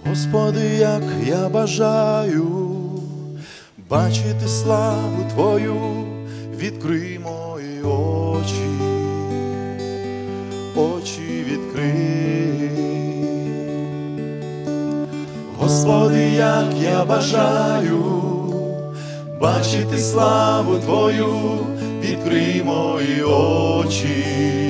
Господи, як я бажаю бачити славу Твою, відкрий мої очі, очі відкрий. Господи, як я бажаю бачити славу Твою, відкрий мої очі,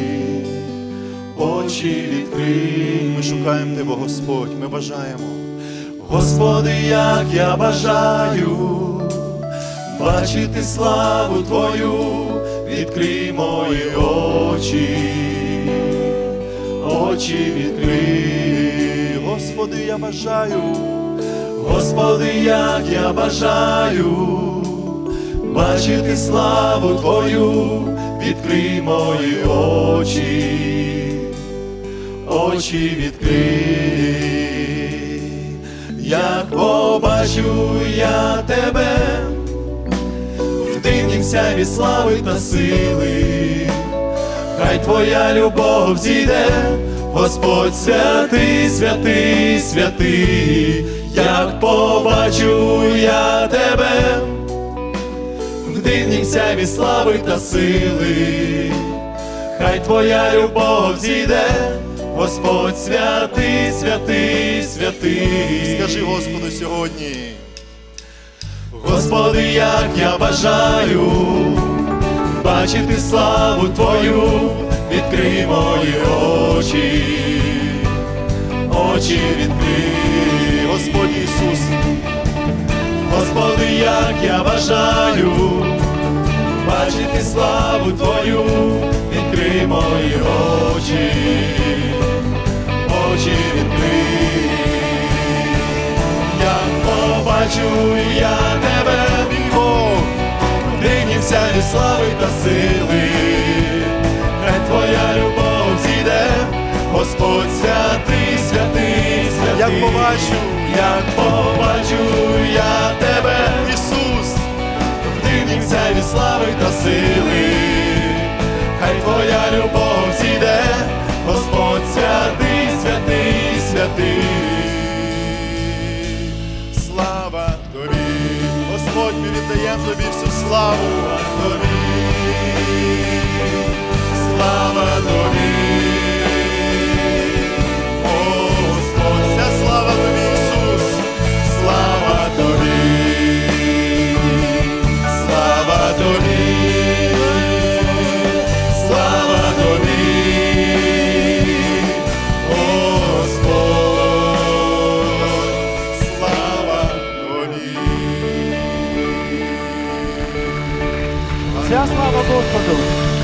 очі відкрий. Ми шукаємо Тебе, Господь, ми бажаємо. Господи, як я бажаю бачити славу Твою, відкрий мої очі, очі відкрий. Господи, я бажаю, Господи, як я бажаю бачити славу Твою, відкрий мої очі, очі відкрий. Як побачу я Тебе в дивнім сяйві слави та сили, хай Твоя любов зійде, Господь святий, святий, святий. Як побачу я Тебе в дивнім сяйві слави та сили, хай Твоя любов зійде, Господь святий, святий, святий. Скажи Господу сьогодні. Господи, як я бажаю бачити славу Твою, відкрий мої очі, очі відкрий. Господь Ісус, Господи, як я бажаю бачити славу Твою, відкрий мої очі, очі відкрий. Як побачу я Тебе, Бог, в дивнім сяйві слави та сили, хай Твоя любов зійде, Господь святий, святий, святий. Як побачу я Тебе, Ісус, в дивнім сяйві слави та сили, хай Твоя любов зійде, Господь святий, святий, святий. Слава Тобі, Господь, ми віддаємо Тобі всю славу. Тобі, слава Тобі, о Господь, вся слава Тобі, Ісус, слава Тобі, слава Тобі, слава Тобі, Господь, слава Тобі. Вся слава Господу!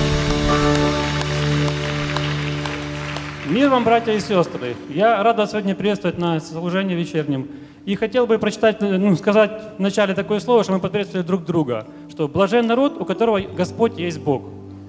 Мир вам, братья и сестры! Я рад вас сегодня приветствовать на служении вечернем. И хотел бы прочитать, сказать в начале такое слово, что мы поприветствовали друг друга, что блажен народ, у которого Господь есть Бог.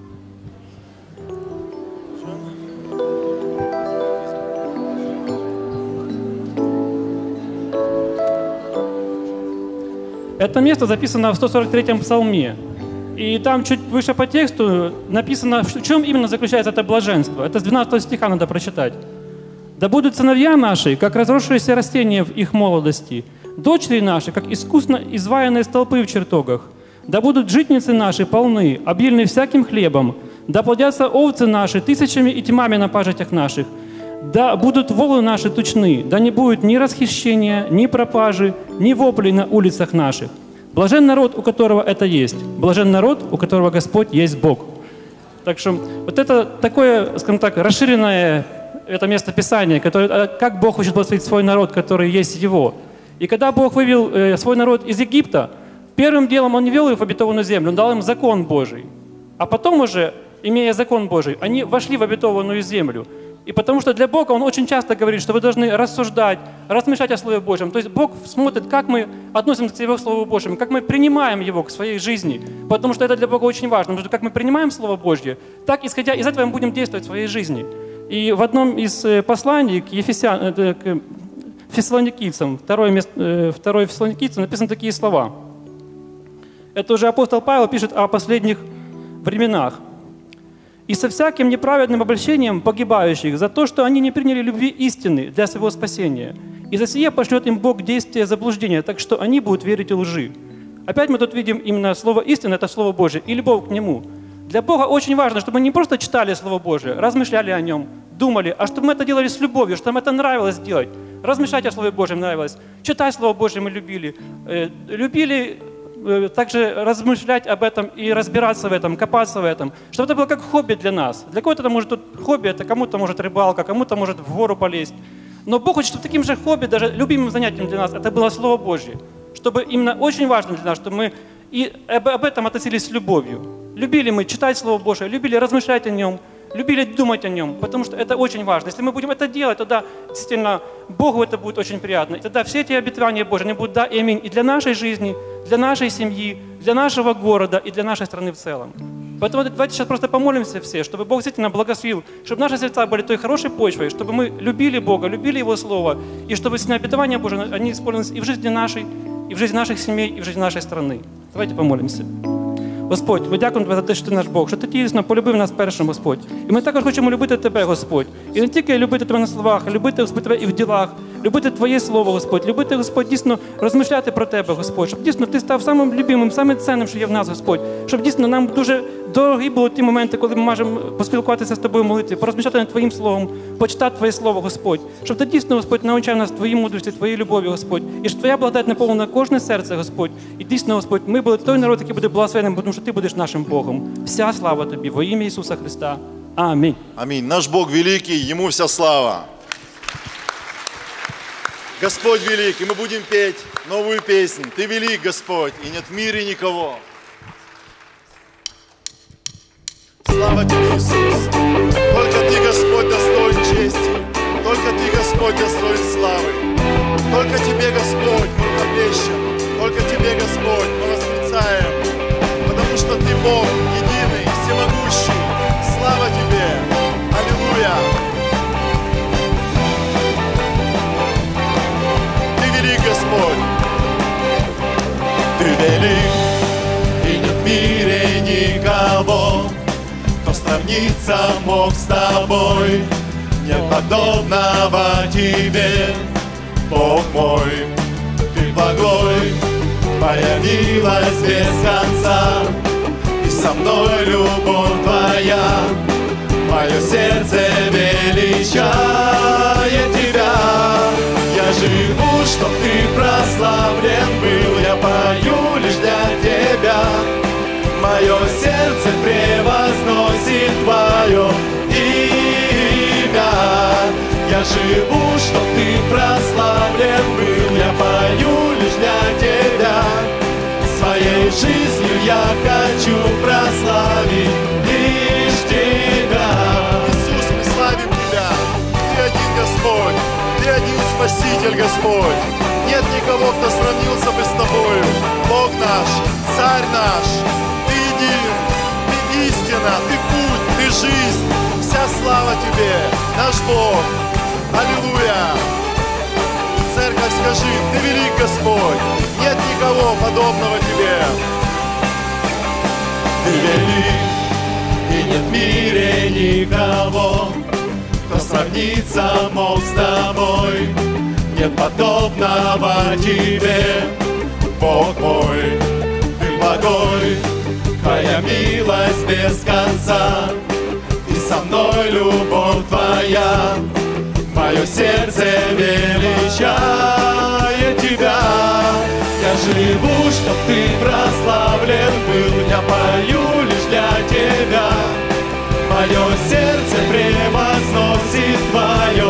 Это место записано в 143-м псалме. И там чуть выше по тексту написано, в чем именно заключается это блаженство. Это с 12 стиха надо прочитать. «Да будут сыновья наши, как разросшиеся растения в их молодости, дочери наши, как искусно изваянные столпы в чертогах. Да будут житницы наши полны, обильны всяким хлебом. Да плодятся овцы наши тысячами и тьмами на пажитях наших. Да будут волы наши тучны, да не будет ни расхищения, ни пропажи, ни воплей на улицах наших. Блажен народ, у которого это есть. Блажен народ, у которого Господь есть Бог». Так что вот это такое, скажем так, расширенное это место Писания, которое, как Бог хочет благословить свой народ, который есть Его. И когда Бог вывел свой народ из Египта, первым делом Он не вел их в обетованную землю, Он дал им закон Божий. А потом уже, имея закон Божий, они вошли в обетованную землю. И потому что для Бога Он очень часто говорит, что вы должны рассуждать, размышлять о Слове Божьем. То есть Бог смотрит, как мы относимся к Его Слову Божьему, как мы принимаем Его к своей жизни. Потому что это для Бога очень важно. Потому что как мы принимаем Слово Божье, так, исходя из этого, мы будем действовать в своей жизни. И в одном из посланий к Фессалоникийцам, 2 Фессалоникийцам, написаны такие слова. Это уже апостол Павел пишет о последних временах. «И со всяким неправедным обольщением погибающих за то, что они не приняли любви истины для своего спасения, И за сие пошлет им Бог действие заблуждения, так что они будут верить лжи. Опять мы тут видим именно слово истины, это Слово Божие, и любовь к Нему. Для Бога очень важно, чтобы мы не просто читали Слово Божие, размышляли о Нем, думали, а чтобы мы это делали с любовью, чтобы нам это нравилось делать. Размышлять о Слове Божьем нравилось, читать Слово Божье мы любили. Любили также размышлять об этом и разбираться в этом, копаться в этом. Чтобы это было как хобби для нас. Для кого-то это может хобби, это кому-то может рыбалка, кому-то может в гору полезть. Но Бог хочет, чтобы таким же хобби, даже любимым занятием для нас, это было Слово Божье. Чтобы именно очень важно для нас, чтобы мы и об этом относились с любовью. Любили мы читать Слово Божие, любили размышлять о нем, любили думать о нем, потому что это очень важно. Если мы будем это делать, тогда действительно Богу это будет очень приятно. И тогда все эти обетования Божьи, они будут да и аминь и для нашей жизни, для нашей семьи, для нашего города и для нашей страны в целом. Поэтому давайте сейчас просто помолимся все, чтобы Бог действительно благословил, чтобы наши сердца были той хорошей почвой, чтобы мы любили Бога, любили Его Слово, и чтобы действительно обетования Божьи, они исполнились и в жизни нашей, і в житті наших сімей, і в житті нашої країни. Давайте помолимося. Господь, ми дякуємо Тебе за те, що Ти наш Бог, що Ти дійсно полюбив нас першим, Господь. І ми також хочемо любити Тебе, Господь. І не тільки любити Тебе на словах, а любити, Господь, Тебе і в ділах, любити Твоє Слово, Господь, любити, Господь, дійсно розмишляти про Тебе, Господь, щоб дійсно Ти став самим любимим, самим цінним, що є в нас, Господь, щоб дійсно нам дуже дорогі були ті моменти, коли ми можемо поспілкуватися з Тобою в молитві, порозмішати над Твоїм Словом, почитати Твоє Слово, Господь, щоб Ти дійсно, Господь, навчав нас Твоїй мудрості, Твоїй любові, Господь, і щоб Твоя благодать наповнила кожне серце, Господь, і дійсно, Господь, ми були той народ, який буде благословенним, тому що Ти будеш нашим Богом. Вся слава Тобі, во ім'я Ісуса Христа. Амінь. Аминь. Наш Бог великий, Ему вся слава. Господь велик, и мы будем петь новую песню. Ты велик, Господь, и нет в мире никого. Слава Тебе, Иисус. Только Ты, Господь, достоин чести. Только Ты, Господь, достоин славы. Только Тебе, Господь, мы рукоплещем. Только Тебе, Господь, мы восклицаем. Потому что Ты Бог единый, всемогущий. Слава Тебе. Аллилуйя. Господь, Ты велик, и нет в мире никого, кто сравниться мог с Тобой. Нет подобного Тебе, Бог мой, Ты благой, появилась без конца, и со мной любовь Твоя, мое сердце величает Тебя. Я живу, чтоб Ты прославлен был, я пою лишь для Тебя. Мое сердце превозносит Твое имя. Я живу, чтоб Ты прославлен был, я пою лишь для Тебя. Своей жизнью я хочу прославить лишь Тебя. Иисус, мы славим Тебя, Ты один Господь. Ты один Спаситель, Господь. Нет никого, кто сравнился бы с Тобою. Бог наш, Царь наш, Ты един, Ты истина, Ты путь, Ты жизнь. Вся слава Тебе, наш Бог. Аллилуйя. Церковь, скажи, Ты велик, Господь. Нет никого подобного Тебе. Ты велик, и нет в мире никого, кто сравниться мог с Тобой. Нет подобного Тебе, Бог мой, Ты благой, Твоя милость без конца, и со мной любовь Твоя, мое сердце величает Тебя. Я живу, чтоб Ты прославлен был, я пою лишь для Тебя. Мое сердце превозносит Твое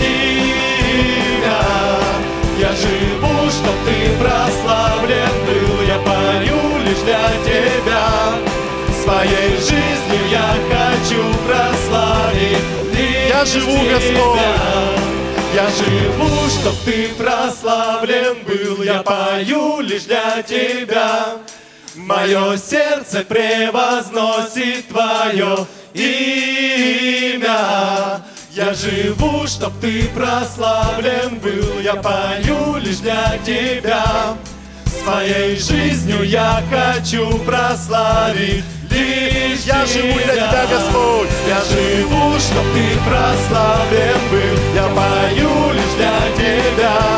имя. Я живу, чтоб Ты прославлен был, я пою лишь для Тебя. Своей жизнью я хочу прославить лишь Я живу, Тебя. Господь. Я живу, чтоб Ты прославлен был, я пою лишь для Тебя. Мое сердце превозносит Твое имя. Я живу, чтоб Ты прославлен был, я пою лишь для Тебя. Своей жизнью я хочу прославить лишь Я живу для Тебя, Господь. Я живу, чтоб Ты прославлен был, я пою лишь для Тебя.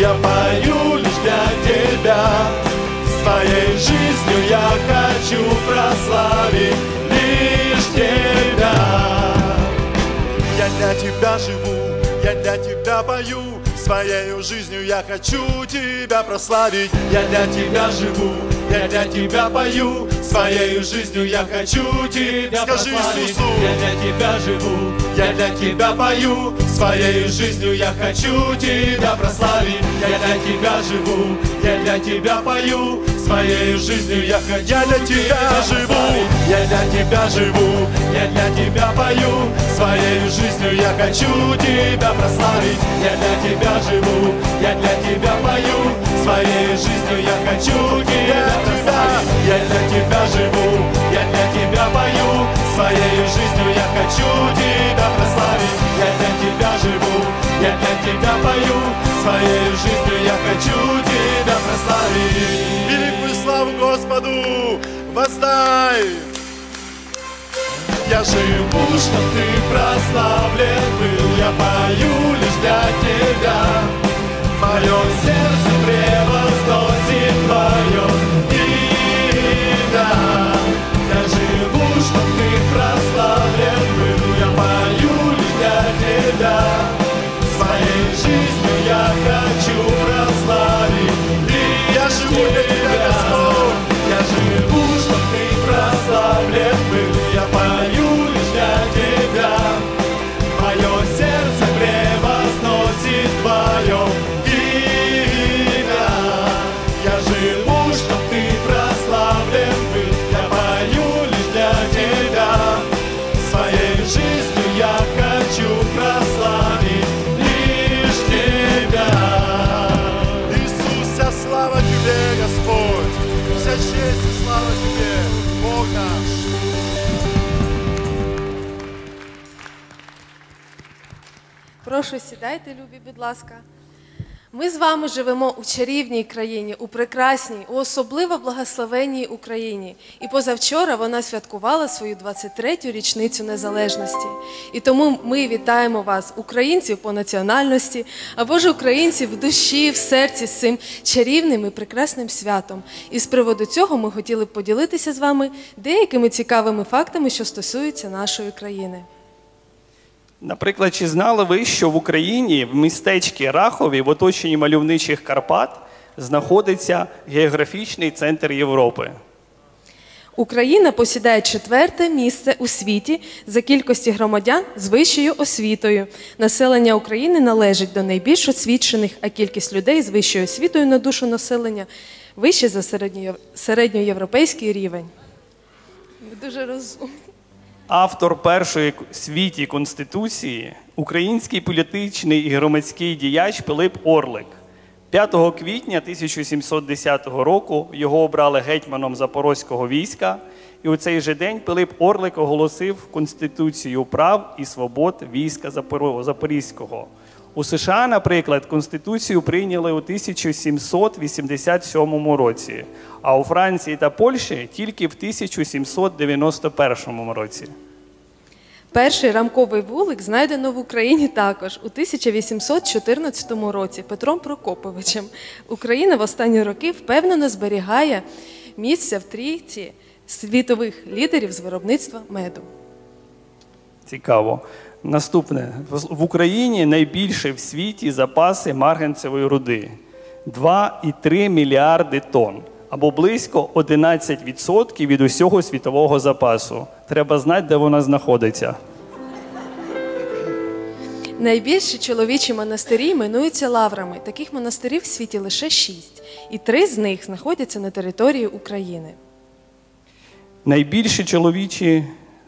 я пою лишь для тебя. Своей жизнью я хочу прославить лишь тебя. Я для тебя живу, я для тебя пою. Своей жизнью я хочу тебя прославить. Я для тебя живу, я для тебя пою. Своей жизнью я хочу тебя прославить. Иисусу. Я для тебя живу, я для тебя пою. Своей жизнью я хочу тебя прославить. Я для тебя живу, я для тебя пою. Своей жизнью я хочу тебя живу. Я для тебя живу, я для тебя пою. Своей жизнью я хочу тебя прославить. Я для тебя живу, я для тебя пою. Своей жизнью я хочу тебя прославить. Я для тебя живу, я для тебя пою. Своей жизнью я хочу тебя прославить. Я для тебя живу, я для тебя пою. Своей жизнью я хочу тебя прославить. Великую славу Господу воздай. Я живу, чтоб ты прославлен был. Я пою лишь для тебя. Мое сердце превозносит твое имя. Я живу, чтоб ты прославлен был. Я пою лишь для тебя. Своей жизнью я хочу прославить. И я живу для тебя, Господь. Я живу, чтоб ты прославлен был. Я пою лишь для тебя. Мое сердце превозносит твое имя. Я живу, чтоб ты прославлен был. Я пою лишь для тебя. Своей жизнью я хочу прославить лишь тебя. Иисус, вся слава тебе, Господь. Вся честь и слава тебе, Бог наш. Прошу, сідайте, любі, будь ласка. Ми з вами живемо у чарівній країні, у прекрасній, у особливо благословенній Україні. І позавчора вона святкувала свою 23-ю річницю незалежності. І тому ми вітаємо вас, українців по національності, або ж українців в душі, в серці з цим чарівним і прекрасним святом. І з приводу цього ми хотіли б поділитися з вами деякими цікавими фактами, що стосуються нашої країни. Наприклад, чи знали ви, що в Україні, в містечці Рахові, в оточенні мальовничих Карпат, знаходиться географічний центр Європи? Україна посідає 4-те місце у світі за кількості громадян з вищою освітою. Населення України належить до найбільш освічених, а кількість людей з вищою освітою на душу населення вище за середньоєвропейський рівень. Ви дуже розумні. Автор першої в світі Конституції – український політичний і громадський діяч Пилип Орлик. 5 квітня 1710 року його обрали гетьманом Запорозького війська, і у цей же день Пилип Орлик оголосив Конституцію прав і свобод війська Запорізького. У США, наприклад, Конституцію прийняли у 1787 році, а у Франції та Польщі тільки в 1791 році. Перший рамковий вулик знайдено в Україні також у 1814 році Петром Прокоповичем. Україна в останні роки впевнено зберігає місце в трійці світових лідерів з виробництва меду. Цікаво. Наступне. В Україні найбільші в світі запаси марганцевої руди – 2,3 мільярди тонн, або близько 11% від усього світового запасу. Треба знати, де вона знаходиться. Найбільші чоловічі монастирі іменуються лаврами. Таких монастирів в світі лише 6, і 3 з них знаходяться на території України. Найбільші чоловічі...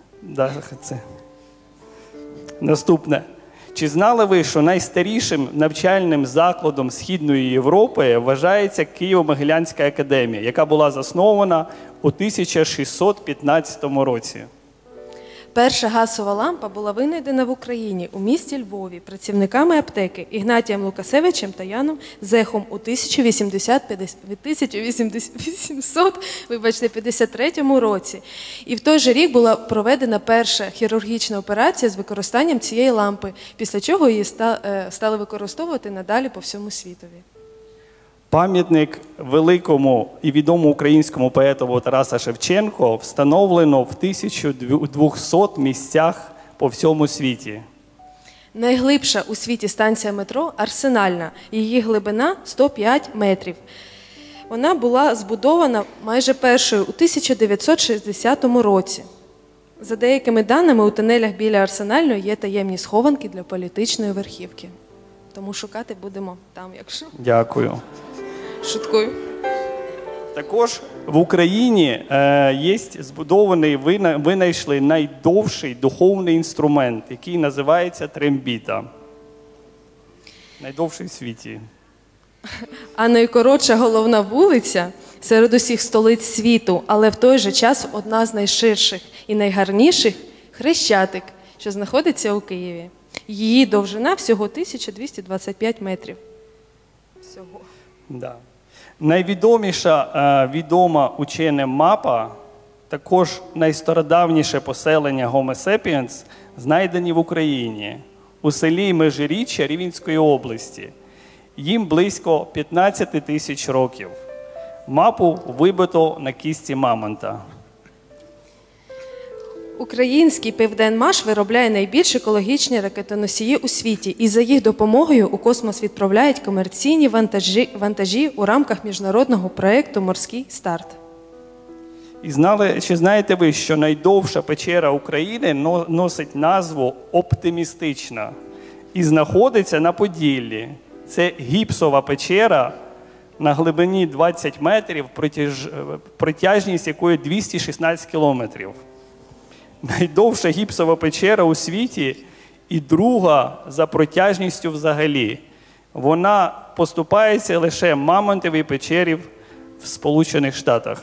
Наступне. Чи знали ви, що найстарішим навчальним закладом Східної Європи вважається Києво-Могилянська академія, яка була заснована у 1615 році? Перша газова лампа була винайдена в Україні у місті Львові працівниками аптеки Ігнатієм Лукасевичем та Яном Зехом у 1853 році. І в той же рік була проведена перша хірургічна операція з використанням цієї лампи, після чого її стали використовувати надалі по всьому світові. Пам'ятник великому і відомому українському поетову Тараса Шевченко встановлено в 1200 місцях по всьому світі. Найглибша у світі станція метро Арсенальна. Її глибина 105 метрів. Вона була збудована майже першою у 1960 році. За деякими даними, у тунелях біля Арсенальної є таємні схованки для політичної верхівки. Тому шукати будемо там, якщо. Дякую. Шуткую. Також в Україні є збудований, винайшли найдовший духовний інструмент, який називається трембіта. Найдовший в світі. А найкоротша головна вулиця серед усіх столиць світу, але в той же час одна з найширших і найгарніших – Хрещатик, що знаходиться у Києві. Її довжина всього 1225 метрів. Всього. Да. Найвідоміша відома ученим мапа, також найстародавніше поселення Homo sapiens, знайдені в Україні, у селі Межиріччя Рівненської області. Їм близько 15 тисяч років. Мапу вибито на кісті мамонта. Український Південмаш виробляє найбільш екологічні ракетоносії у світі, і за їх допомогою у космос відправляють комерційні вантажі у рамках міжнародного проєкту «Морський старт». І чи знаєте ви, що найдовша печера України носить назву «Оптимістична» і знаходиться на Поділлі. Це гіпсова печера на глибині 20 метрів, протяжність якої 216 кілометрів. Найдовша гіпсова печера у світі і друга за протяжністю взагалі. Вона поступається лише Мамонтовій печері в Сполучених Штатах.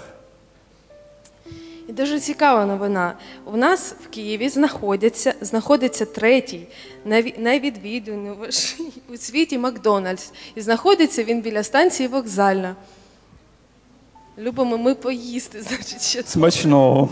І дуже цікава новина. У нас в Києві знаходиться третій найвідвідуваніший у світі Макдональдс. І знаходиться він біля станції Вокзальна. Любимо ми поїсти, значить, ще. Смачного.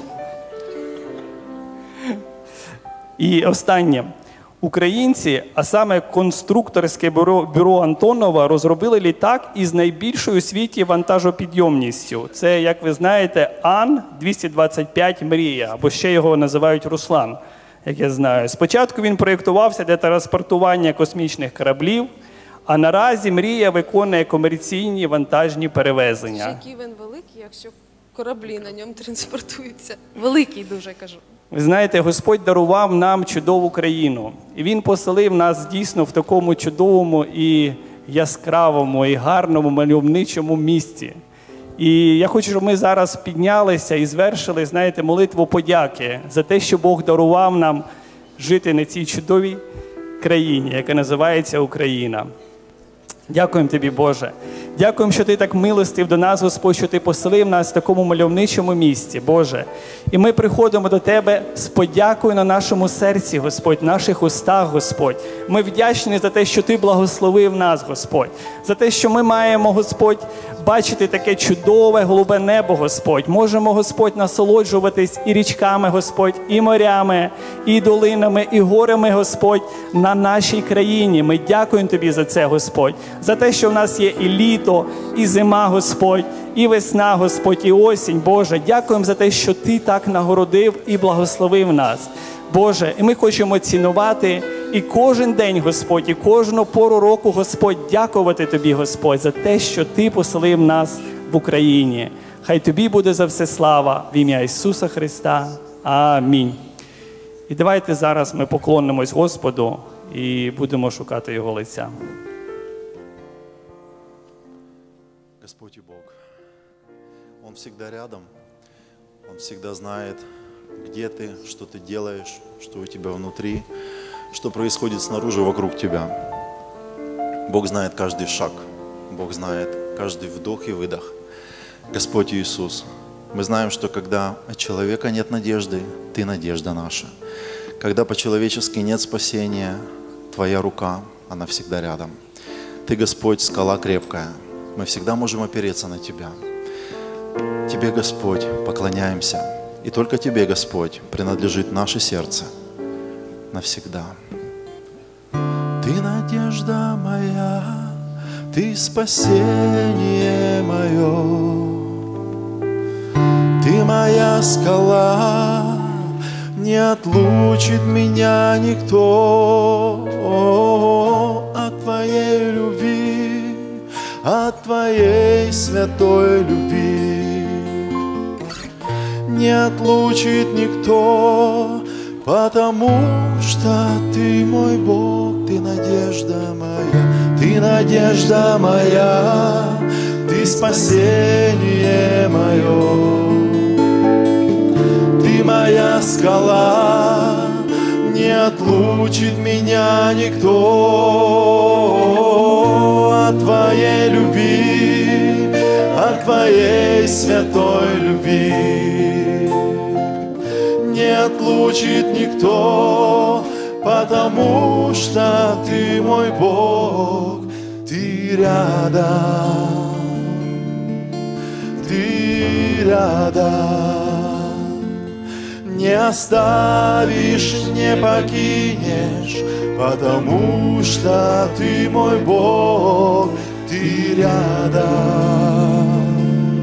І останнє. Українці, а саме конструкторське бюро Антонова, розробили літак із найбільшою у світі вантажопідйомністю. Це, як ви знаєте, Ан-225 «Мрія», або ще його називають «Руслан», як я знаю. Спочатку він проєктувався для транспортування космічних кораблів, а наразі «Мрія» виконує комерційні вантажні перевезення. Який він великий, якщо кораблі на ньому транспортуються. Великий дуже, кажу. Ви знаєте, Господь дарував нам чудову країну. І Він поселив нас дійсно в такому чудовому і яскравому, і гарному, мальовничому місці. І я хочу, щоб ми зараз піднялися і звершили, знаєте, молитву подяки за те, що Бог дарував нам жити на цій чудовій країні, яка називається Україна. Дякуємо Тобі, Боже. Дякуємо, що Ти так милостив до нас, Господь, що Ти поселив нас в такому мальовничому місці, Боже. І ми приходимо до Тебе з подякою на нашому серці, Господь, в наших устах, Господь. Ми вдячні за те, що Ти благословив нас, Господь. За те, що ми маємо, Господь, бачити таке чудове голубе небо, Господь. Можемо, Господь, насолоджуватись і річками, Господь, і морями, і долинами, і горами, Господь, на нашій країні. Ми дякуємо Тобі за це, Господь. За те, що в нас є і літо, і зима, Господь, і весна, Господь, і осінь, Боже. Дякуємо за те, що Ти так нагородив і благословив нас. Боже, і ми хочемо цінувати і кожен день, Господь, і кожну пору року, Господь, дякувати Тобі, Господь, за те, що Ти поселив нас в Україні. Хай Тобі буде за все слава в ім'я Ісуса Христа. Амінь. І давайте зараз ми поклонимось Господу і будемо шукати Його лиця. Господь и Бог, Он всегда рядом, Он всегда знает, где ты, что ты делаешь, что у тебя внутри, что происходит снаружи вокруг тебя. Бог знает каждый шаг, Бог знает каждый вдох и выдох. Господь Иисус, мы знаем, что когда от человека нет надежды, Ты надежда наша. Когда по-человечески нет спасения, Твоя рука, она всегда рядом. Ты, Господь, скала крепкая. Мы всегда можем опереться на Тебя. Тебе, Господь, поклоняемся. И только Тебе, Господь, принадлежит наше сердце навсегда. Ты надежда моя, Ты спасение мое, Ты моя скала, не отлучит меня никто от Твоей любви, от Твоей святой любви. Не отлучит никто, потому что Ты мой Бог, Ты надежда моя, Ты надежда моя, Ты спасение мое. Ты моя скала, не отлучит меня никто от Твоей любви, от Твоей святой любви. Не отлучит никто, потому что Ты мой Бог, Ты рядом, Ты рядом. Не оставишь, не покинешь, потому что Ты мой Бог, Ты рядом,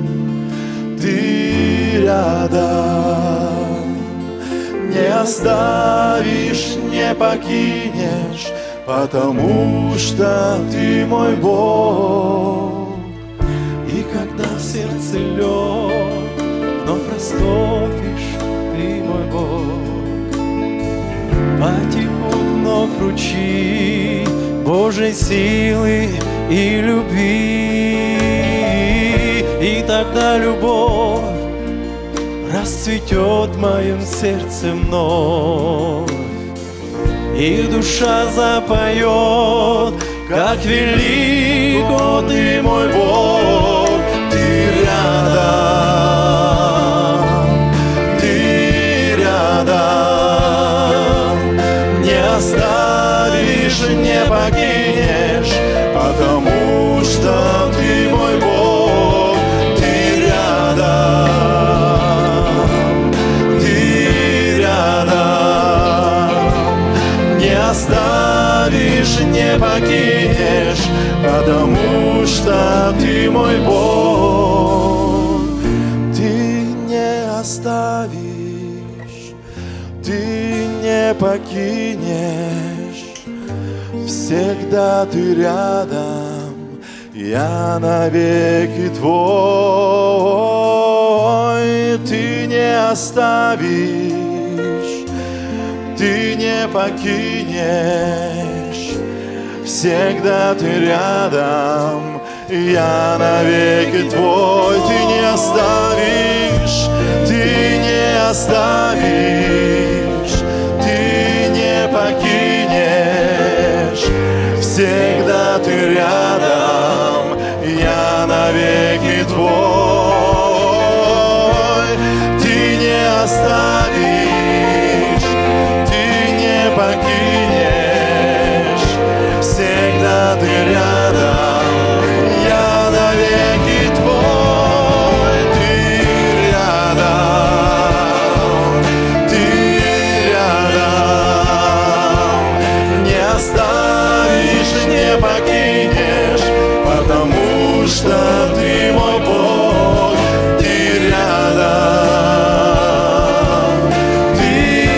Ты рядом. Не оставишь, не покинешь, потому что Ты мой Бог. И когда в сердце лед вновь растопишь, Ты мой Бог, потекут вновь ручьи Божьей силы и любви. И тогда любовь расцветет в моем сердце вновь, и душа запоет, как велико Ты мой Бог, Ты рядом, Ты рядом. Не оставишь, не покинешь, потому что Ты мой Бог, Ты рядом, Ты рядом. Не оставишь, не покинешь, потому что Ты мой Бог. Ты не оставишь, Ты не покинешь, всегда Ты рядом, я навеки Твой. Ты не оставишь, Ты не покинешь, всегда Ты рядом, я навеки Твой. Ты не оставишь, Ты не оставишь, Ты не покинешь, всегда Ты рядом, я навеки Твой. Ты не оставишь, Ты не покинешь, всегда Ты рядом, я навеки Твой. Ты рядом, Ты рядом. Не оставишь, не покинешь, потому что Ты мой Бог, Ты рядом, Ты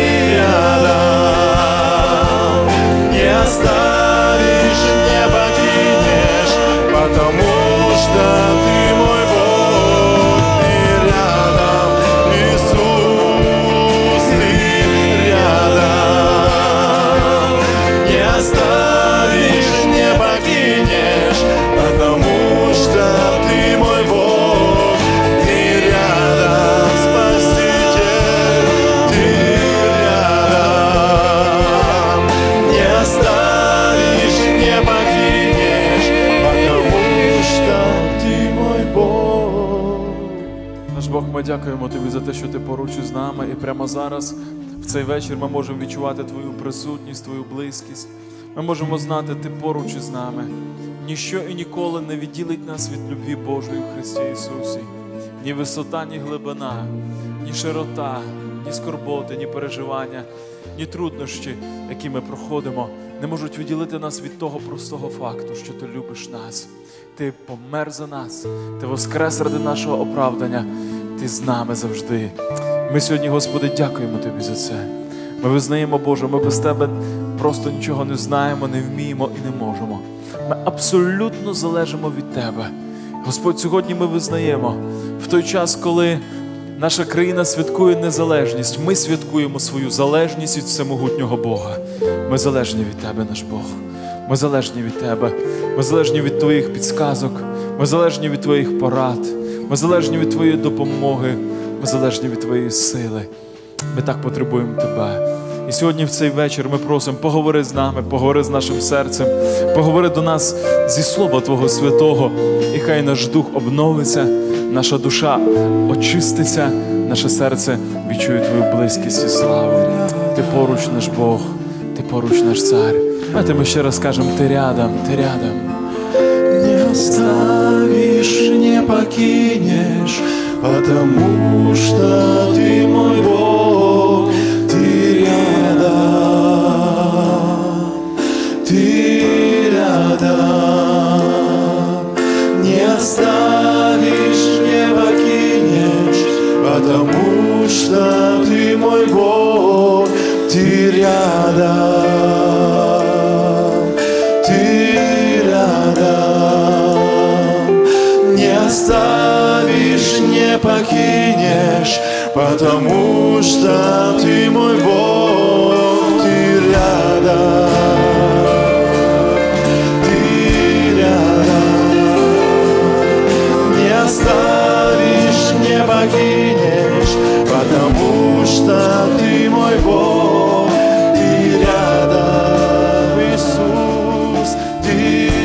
рядом. Не оставишь, не покинешь, потому что Ты мой Бог, Ты рядом, Иисус, Ты рядом. Не оставишь, не покинешь, потому что Ты мой Бог, Ты рядом, Спаситель, Ты рядом. Не оставишь, не покинешь, потому что Ты мой Бог. Наш Бог, ми дякуємо Тобі за те, що Ти поруч із нами. І прямо зараз, в цей вечір, ми можемо відчувати Твою присутність, Твою близькість. Ми можемо знати, Ти поруч із нами. Ніщо і ніколи не відділить нас від любві Божої в Христі Ісусі. Ні висота, ні глибина, ні широта, ні скорботи, ні переживання, ні труднощі, які ми проходимо, не можуть відділити нас від того простого факту, що Ти любиш нас. Ти помер за нас, Ти воскрес ради нашого оправдання, Ти з нами завжди. Ми сьогодні, Господи, дякуємо Тобі за це. Ми визнаємо, Боже, ми без Тебе просто нічого не знаємо, не вміємо і не можемо. Ми абсолютно залежимо від Тебе. Господь, сьогодні ми визнаємо, в той час, коли наша країна святкує незалежність, ми святкуємо свою залежність від всемогутнього Бога. Ми залежні від Тебе, наш Бог. Ми залежні від Тебе. Ми залежні від Твоїх підсказок. Ми залежні від Твоїх порад. Ми залежні від Твоєї допомоги. Ми залежні від Твоєї сили. Ми так потребуємо Тебе. І сьогодні в цей вечір ми просимо, поговори з нами, поговори з нашим серцем, поговори до нас зі Слова Твого Святого, і хай наш дух обновиться, наша душа очиститься, наше серце відчує Твою близькість і славу. Ти поруч наш Бог, Ти поруч наш Цар. Давайте ми ще раз скажемо, Ти рядом, Ти рядом. Не оставишь, не покинешь, потому что Ты мой Бог, Ты рядом, не оставишь, не покинешь, потому что Ты мой Бог, Ты рядом, Ты рядом, не оставишь, не покинешь, потому что Ты мой Бог, Ты рядом, Ты рядом, не оставишь, не покинешь, потому что Ты мой Бог, Ты рядом, Иисус, Ты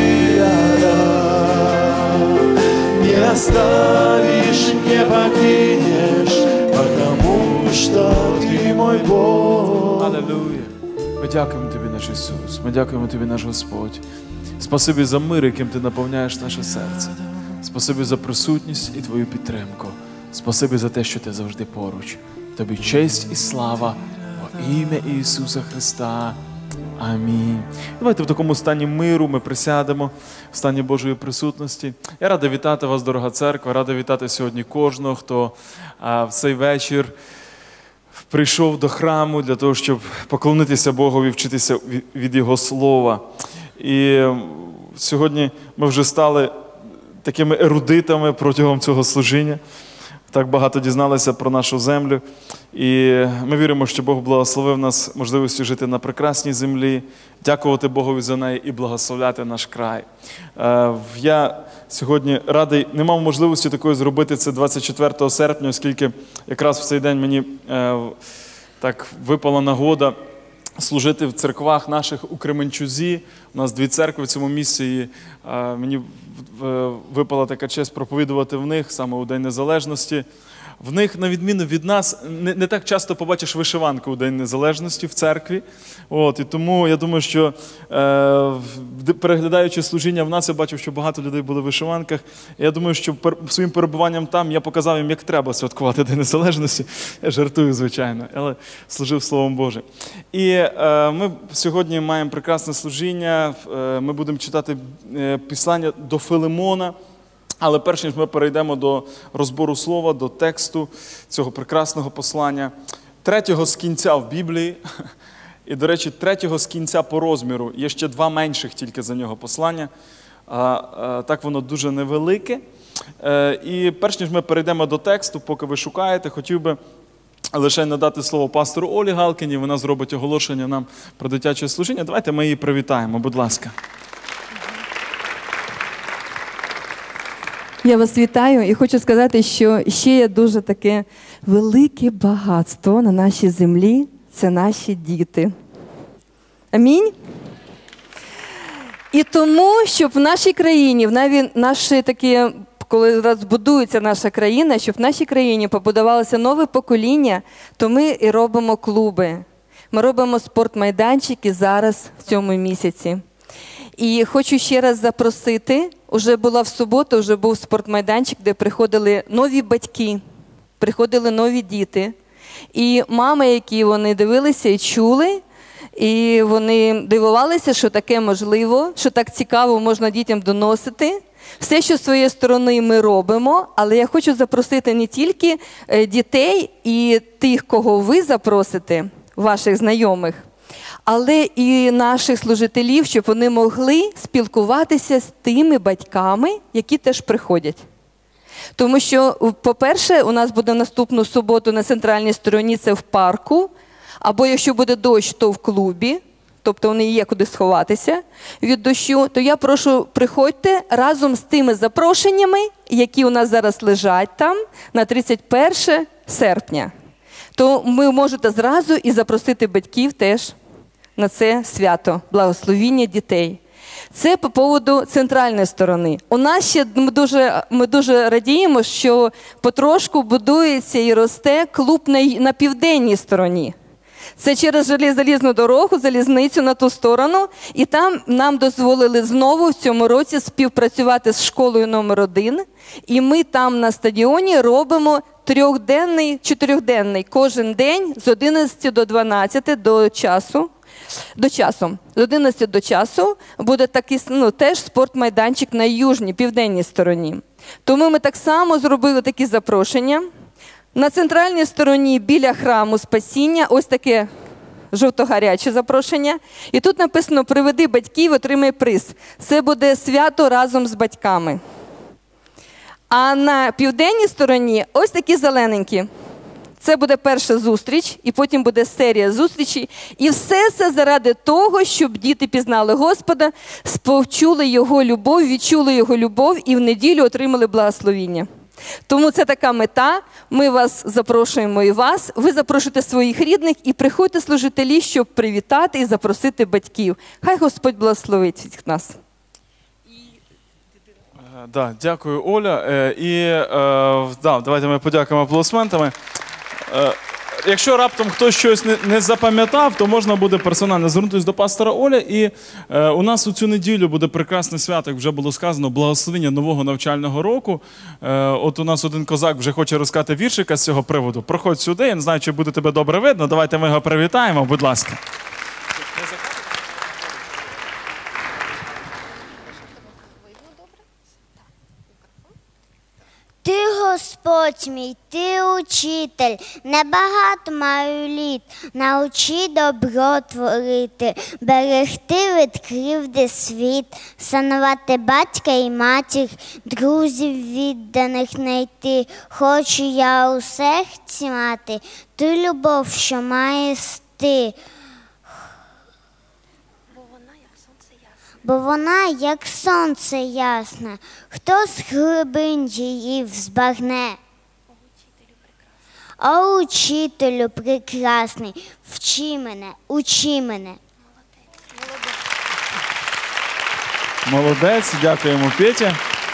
рядом, не оставишь, не покинешь, потому что Ты мой Бог. Алілуя. Ми дякуємо Тобі, наш Ісус. Ми дякуємо Тобі, наш Господь. Спасибі за мир, яким Ти наповняєш наше серце. Спасибі за присутність і Твою підтримку. Спасибі за те, що Ти завжди поруч. Тобі честь і слава во ім'я Ісуса Христа. Амінь. Давайте в такому стані миру ми присядемо, в стані Божої присутності. Я радий вітати вас, дорога церква, радий вітати сьогодні кожного, хто в цей вечір прийшов до храму для того, щоб поклонитися Богові, вчитися від Його Слова. І сьогодні ми вже стали такими ерудитами протягом цього служіння. Так багато дізналися про нашу землю. І ми віримо, що Бог благословив нас можливістю жити на прекрасній землі, дякувати Богові за неї і благословляти наш край. Я сьогодні радий, не мав можливості такої зробити це 24 серпня, оскільки якраз в цей день мені так випала нагода служити в церквах наших у Кременчузі. У нас 2 церкви в цьому місці, і мені випала така честь проповідувати в них саме у День Незалежності. В них, на відміну від нас, не так часто побачиш вишиванку у День Незалежності в церкві. І тому я думаю, що переглядаючи служіння в нас, я бачив, що багато людей були в вишиванках. І я думаю, що своїм перебуванням там я показав їм, як треба святкувати День Незалежності. Я жартую, звичайно, але служив Словом Божим. І ми сьогодні маємо прекрасне служіння. Ми будемо читати післання до Филимона. Але перш ніж ми перейдемо до розбору слова, до тексту цього прекрасного послання, 3-го з кінця в Біблії, і, до речі, 3-го з кінця по розміру, є ще 2 менших тільки за нього послання, так воно дуже невелике. І перш ніж ми перейдемо до тексту, поки ви шукаєте, хотів би лише надати слово пастору Олі Галкіні, вона зробить оголошення нам про дитяче служіння. Давайте ми її привітаємо, будь ласка. Я вас вітаю і хочу сказати, що ще є дуже таке велике багатство на нашій землі – це наші діти. Амінь? І тому, щоб в нашій країні, навіть наші такі, коли розбудується наша країна, щоб в нашій країні побудувалося нове покоління, то ми і робимо клуби. Ми робимо спортмайданчики зараз, в цьому місяці. І хочу ще раз запросити, уже була в суботу, вже був спортмайданчик, де приходили нові батьки, приходили нові діти. І мами, які вони дивилися і чули, і вони дивувалися, що таке можливо, що так цікаво можна дітям доносити. Все, що з своєї сторони ми робимо, але я хочу запросити не тільки дітей і тих, кого ви запросите, ваших знайомих, але і наших служителів, щоб вони могли спілкуватися з тими батьками, які теж приходять. Тому що, по-перше, у нас буде наступну суботу на центральній стороні, це в парку, або якщо буде дощ, то в клубі, тобто вони є куди сховатися від дощу, то я прошу, приходьте разом з тими запрошеннями, які у нас зараз лежать там на 31 серпня. То ви можете зразу і запросити батьків теж на це свято, благословіння дітей. Це по поводу центральної сторони. У нас ще ми дуже радіємо, що потрошку будується і росте клуб на південній стороні. Це через залізну дорогу, залізницю на ту сторону. І там нам дозволили знову в цьому році співпрацювати з школою номер 1. І ми там на стадіоні робимо 3-денний, 4-денний кожен день з 11 до 12 до часу. З 11 до часу буде такий, теж спортмайданчик на южній, південній стороні. Тому ми так само зробили такі запрошення. На центральній стороні біля храму Спасіння ось таке жовто-гаряче запрошення. І тут написано «Приведи батьків, отримай приз». Це буде свято разом з батьками. А на південній стороні ось такі зелененькі. Це буде перша зустріч, і потім буде серія зустрічей. І все це заради того, щоб діти пізнали Господа, сповчули Його любов, відчули Його любов і в неділю отримали благословіння. Тому це така мета. Ми вас запрошуємо і вас. Ви запрошуєте своїх рідних і приходьте служителі, щоб привітати і запросити батьків. Хай Господь благословить всіх нас. Да, дякую, Оля. Давайте ми подякуємо аплодисментами. Якщо раптом хтось щось не запам'ятав, то можна буде персонально звернутися до пастора Оля. І у нас у цю неділю буде прекрасне свято, як вже було сказано, благословення нового навчального року. От у нас один козак вже хоче розказати віршика з цього приводу. Проходь сюди, я не знаю, чи буде тебе добре видно. Давайте ми його привітаємо, будь ласка. Ти, Господь мій, ти учитель, небагато маю літ, научи добро творити, берегти від кривди світ, шанувати батька і матір, друзів відданих знайти. Хочу я у серці мати ту любов, що маєш ти. Бо вона, як сонце ясне, хто з глибин її взбагне. О, учителю прекрасний, вчи мене, учи мене. Молодець, дякуємо, Петя.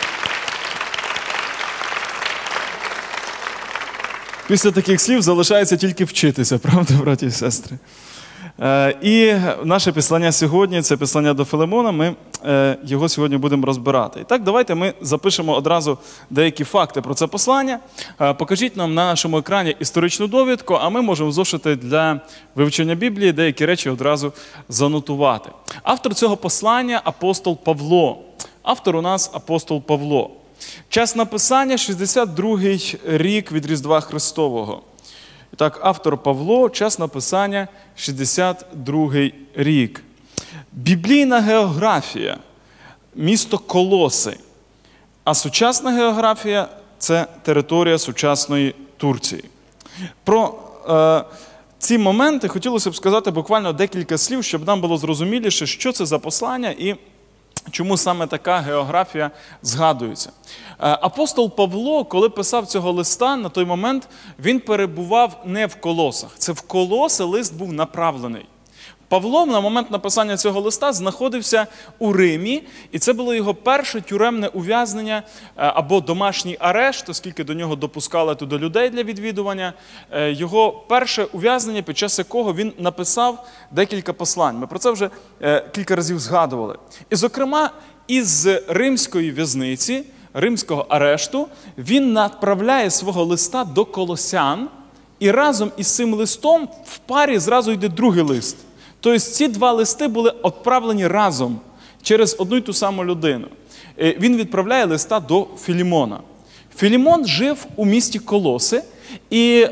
Після таких слів залишається тільки вчитися, правда, браті і сестри? І наше післання сьогодні, це післання до Филимона, ми його сьогодні будемо розбирати. І так, давайте ми запишемо одразу деякі факти про це послання. Покажіть нам на нашому екрані історичну довідку, а ми можемо в зошити для вивчення Біблії деякі речі одразу занотувати. Автор цього послання – апостол Павло. Автор у нас апостол Павло. Час написання – 62-й рік від Різдва Христового. Так, автор Павло, час написання 62-й рік. Біблійна географія, місто Колоси. А сучасна географія – це територія сучасної Турції. Про ці моменти хотілося б сказати буквально декілька слів, щоб нам було зрозуміліше, що це за послання і чому саме така географія згадується. Апостол Павло, коли писав цього листа, на той момент він перебував не в Колосах. Це в Колоси лист був направлений. Павло на момент написання цього листа знаходився у Римі, і це було його перше тюремне ув'язнення або домашній арешт, оскільки до нього допускали туди людей для відвідування. Його перше ув'язнення, під час якого він написав декілька послань. Ми про це вже кілька разів згадували. І, зокрема, із римської в'язниці, римського арешту, він направляє свого листа до колосян, і разом із цим листом в парі зразу йде другий лист. Тобто ці два листи були відправлені разом через одну й ту саму людину. Він відправляє листа до Філімона. Філімон жив у місті Колоси, і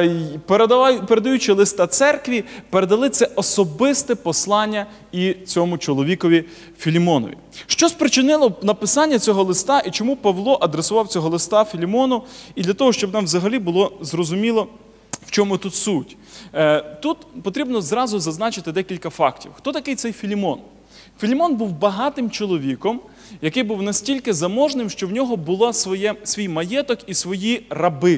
передаючи листа церкві, передали це особисте послання і цьому чоловікові Філімонові. Що спричинило написання цього листа і чому Павло адресував цього листа Філімону? І для того, щоб нам взагалі було зрозуміло, в чому тут суть. Тут потрібно зразу зазначити декілька фактів. Хто такий цей Філімон? Філімон був багатим чоловіком, який був настільки заможним, що в нього було свій маєток і свої раби.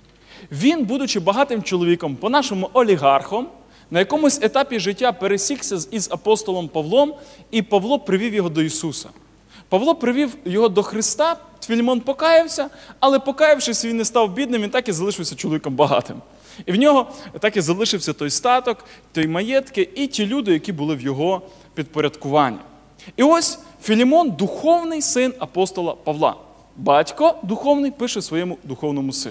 Він, будучи багатим чоловіком, по-нашому олігархом, на якомусь етапі життя пересікся із апостолом Павлом, і Павло привів його до Ісуса. Павло привів його до Христа, Філімон покаявся, але покаявшись, він не став бідним, він так і залишився чоловіком багатим. І в нього так і залишився той статок, той маєтки і ті люди, які були в його підпорядкуванні. І ось Філімон – духовний син апостола Павла. Батько духовний пише своєму духовному сину.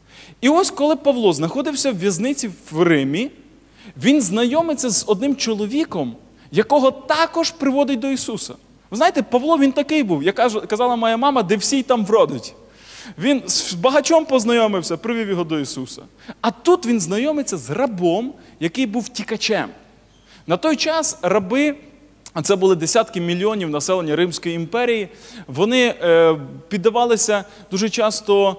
І ось коли Павло знаходився в в'язниці в Римі, він знайомиться з одним чоловіком, якого також приводить до Ісуса. Ви знаєте, Павло він такий був, як казала моя мама, де всі там вродить. Він з багачом познайомився, привів його до Ісуса. А тут він знайомиться з рабом, який був втікачем. На той час раби, а це були десятки мільйонів населення Римської імперії, вони піддавалися дуже часто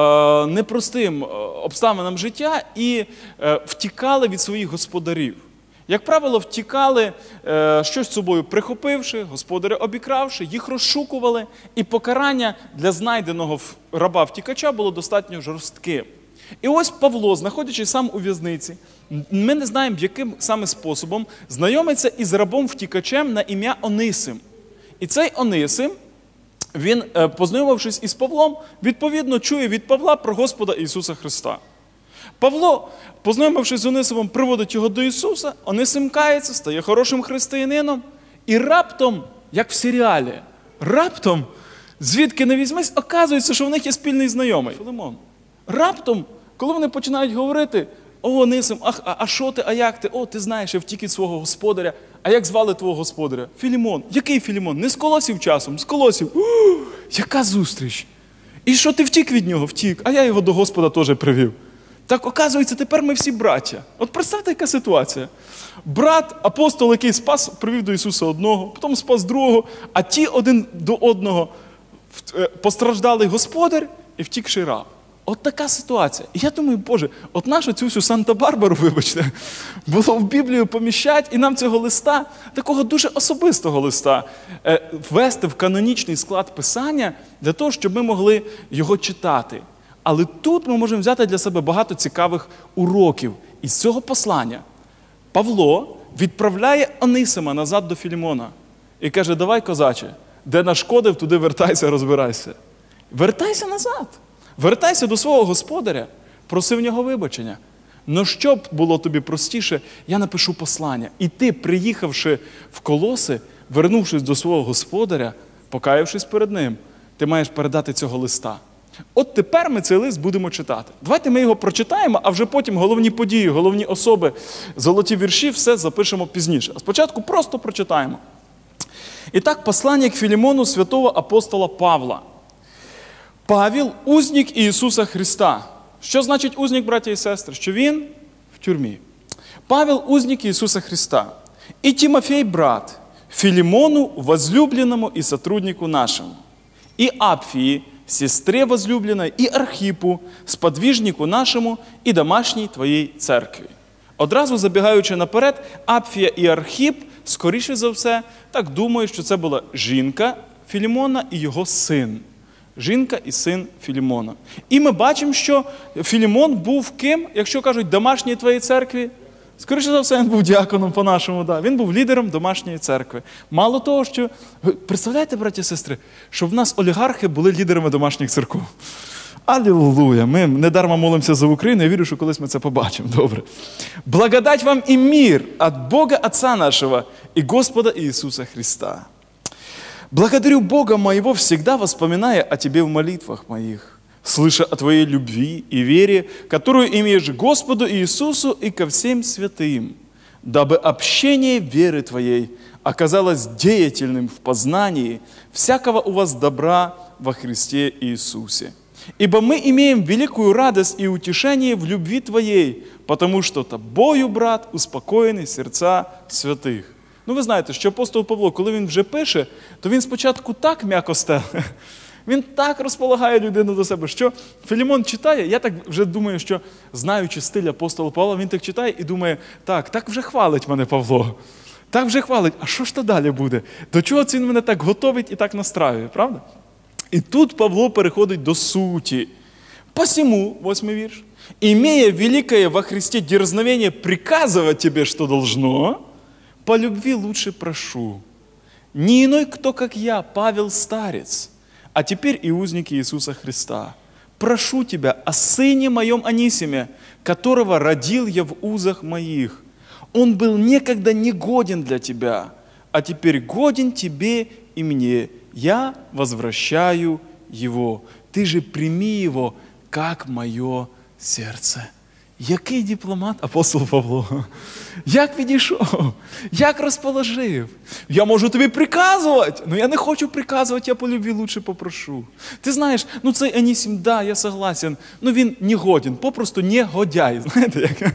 непростим обставинам життя і втікали від своїх господарів. Як правило, втікали, щось з собою прихопивши, господаря обікравши, їх розшукували, і покарання для знайденого раба-втікача було достатньо жорстким. І ось Павло, знаходячись сам у в'язниці, ми не знаємо, яким саме способом, знайомиться із рабом-втікачем на ім'я Онисим. І цей Онисим, він, познайомившись із Павлом, відповідно чує від Павла про Господа Ісуса Христа. Павло, познайомившись з Онисимом, приводить його до Ісуса, Онисим кається, стає хорошим християнином, і раптом, як в серіалі, раптом, звідки не візьмись, оказується, що в них є спільний знайомий. Філимон. Раптом, коли вони починають говорити: «О, Онисим, а що ти, а як ти? О, ти знаєш, я втік від свого господаря. А як звали твого господаря? Філімон». Який Філімон? Не з Колосів часом, з Колосів. Яка зустріч? І що ти втік від нього? Втік. А я його до Господа теж привів. Так, оказується, тепер ми всі браття. От представте, яка ситуація. Брат, апостол, який спас, привів до Ісуса одного, потім спас другого, а ті один до одного постраждалий господар і втікший раб. От така ситуація. І я думаю, Боже, от нашу цю всю Санта-Барбару, вибачте, було в Біблію поміщать, і нам цього листа, такого дуже особистого листа, ввести в канонічний склад Писання для того, щоб ми могли його читати. Але тут ми можемо взяти для себе багато цікавих уроків. Із цього послання Павло відправляє Онисима назад до Філімона і каже: давай, козаче, де нашкодив, туди вертайся, розбирайся. Вертайся назад. Вертайся до свого господаря, проси в нього вибачення. Но щоб було тобі простіше, я напишу послання. І ти, приїхавши в Колоси, вернувшись до свого господаря, покаявшись перед ним, ти маєш передати цього листа. От тепер ми цей лист будемо читати. Давайте ми його прочитаємо, а вже потім головні події, головні особи, золоті вірші, все запишемо пізніше. А спочатку просто прочитаємо. І так, послання к Філімону святого апостола Павла. Павел – узник Ісуса Христа. Що значить узник, браті і сестри? Що він в тюрмі. Павел – узник Ісуса Христа. І Тимофей – брат, Филимону, возлюбленному и сотруднику нашему. И Апфии, сестре возлюбленной, и Архипу, сподвижнику нашому, і домашній твоїй церкві. Одразу забігаючи наперед, Апфія і Архіп, скоріше за все, так думають, що це була жінка Філімона і його син. Жінка і син Філімона. І ми бачимо, що Філімон був ким, якщо кажуть, домашньої твоєї церкві? Скоріше за все, він був діаконом по-нашому. Да. Він був лідером домашньої церкви. Мало того, що... Представляєте, браті і сестри, що в нас олігархи були лідерами домашніх церков. Алілуя! Ми недарма молимося за Україну, я вірю, що колись ми це побачимо. Добре. Благодать вам і мир від Бога Отца нашого і Господа Ісуса Христа. Благодарю Бога моего, всегда воспоминая о Тебе в молитвах моих, слыша о Твоей любви и вере, которую имеешь к Господу Иисусу и ко всем святым, дабы общение веры Твоей оказалось деятельным в познании всякого у вас добра во Христе Иисусе. Ибо мы имеем великую радость и утешение в любви Твоей, потому что Тобою, брат, успокоєні серця святих. Ну, ви знаєте, що апостол Павло, коли він вже пише, то він спочатку так м'яко стеле, він так розполагає людину до себе, що Філімон читає, я так вже думаю, що знаючи стиль апостола Павла, він так читає і думає, так вже хвалить мене Павло, так вже хвалить, а що ж то далі буде? До чого це він мене так готовить і так настраює, правда? І тут Павло переходить до суті. «Посему», 8 вірш, «имея великое во Христе дерзновение приказывать тебе, что должно, по любви лучше прошу. Не иной кто, как я, Павел старец, а теперь и узник Иисуса Христа. Прошу тебя о сыне моем Анисиме, которого родил я в узах моих. Он был некогда негоден для тебя, а теперь годен тебе и мне. Я возвращаю его. Ты же прими его, как мое сердце». Який дипломат апостол Павло? Як підійшов? Як розположив? Я можу тобі приказувати, але я не хочу приказувати, я по любві лучше попрошу. Ти знаєш, цей Анісім, да, я согласен, він не годен, попросту негодяй, знаєте як?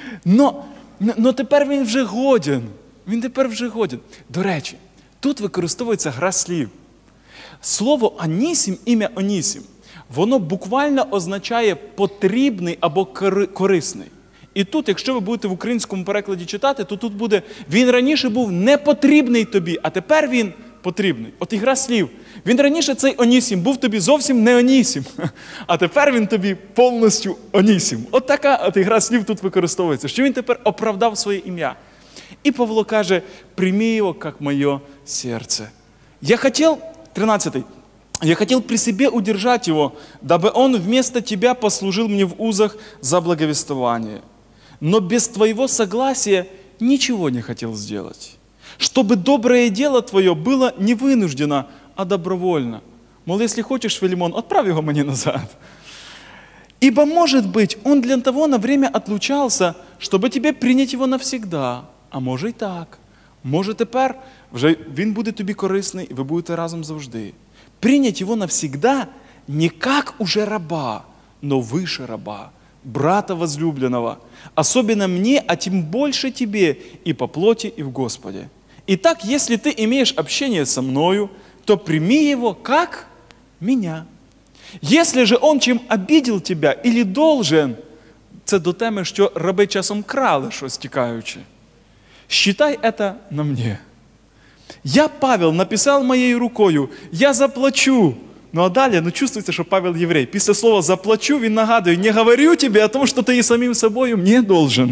Но тепер він вже годен. Він тепер вже годен. До речі, тут використовується гра слів. Слово Анісім, ім'я Онісім, воно буквально означає потрібний або корисний. І тут, якщо ви будете в українському перекладі читати, то тут буде «він раніше був не потрібний тобі, а тепер він потрібний». От і гра слів. Він раніше, цей Онісім, був тобі зовсім не Онісім, а тепер він тобі повністю Онісім. От така гра слів тут використовується, що він тепер оправдав своє ім'я. І Павло каже, «прими його, як моє серце». Я хотів, 13-й, «Я хотел при себе удержать его, дабы он вместо тебя послужил мне в узах за благовествование. Но без твоего согласия ничего не хотел сделать, чтобы доброе дело твое было не вынуждено, а добровольно». Мол, если хочешь, Филимон, отправь его мне назад. «Ибо, может быть, он для того на время отлучался, чтобы тебе принять его навсегда, а може й так. Може тепер вже він буде тобі корисний, і ви будете разом завжди. Принять его навсегда не как уже раба, но выше раба, брата возлюбленного, особенно мне, а тем больше тебе и по плоти, и в Господе. Итак, если ты имеешь общение со мною, то прими его как меня. Если же он чем обидел тебя или должен», це до теми, що раби часом крали щось тікаючи, «считай это на мне. Я, Павел, написал моей рукою, я заплачу». Ну а далі, чувствується, що Павел єврей. Після слова «заплачу» він нагадує, не говорю тебе о том, що ти і самим собою мне должен.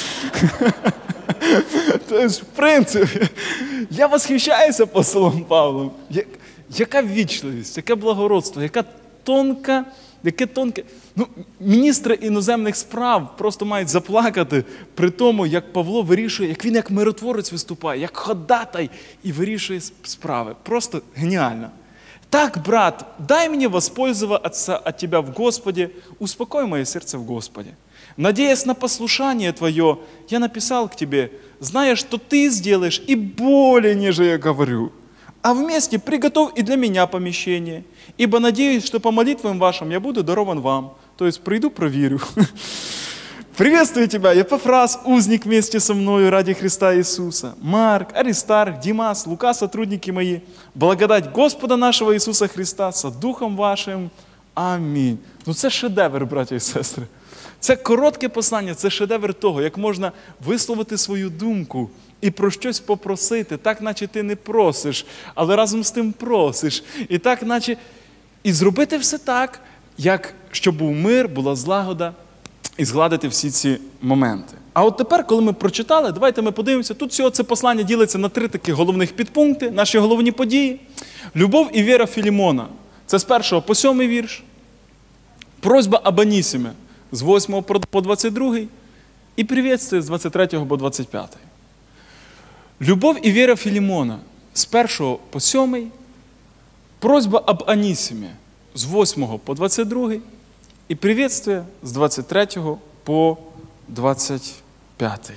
Тобто, в принципі, я восхищаюся апостолом Павлом. Яка ввічливість, яке благородство, яке тонке. Міністри іноземних справ просто мають заплакати при тому, як Павло вирішує, як він як миротворець виступає, як ходатай і вирішує справи. Просто геніально. «Так, брат, дай мне воспользоваться от тебя в Господе, успокой мое сердце в Господе. Надеясь на послушание твое, я написал к тебе, зная, что ты сделаешь и более, нежели я говорю. А вместе приготовь и для меня помещение, ибо надеюсь, что по молитвам вашим я буду дарован вам». То есть приду, проверю. «Приветствую тебя, Епафрас, узник вместе со мною ради Христа Иисуса, Марк, Аристарх, Димас, Лука, сотрудники мои, благодать Господа нашего Иисуса Христа со Духом вашим. Амінь». Це шедевр, браті і сестри. Це коротке послання, це шедевр того, як можна висловити свою думку і про щось попросити, так наче ти не просиш, але разом з тим просиш. І так наче, і зробити все так, як щоб був мир, була злагода, і згладити всі ці моменти. А от тепер, коли ми прочитали, давайте ми подивимося, тут всього це послання ділиться на 3 таких головних підпункти, наші головні події. Любов і віра Філімона. Це з 1 по 7 вірш. Просьба об Анісіме з 8 по 22. І привітствие з 23 по 25. Любов і віра Філімона з 1 по 7. Просьба об Анісімі з 8 по 22 і приветствие з 23 по 25.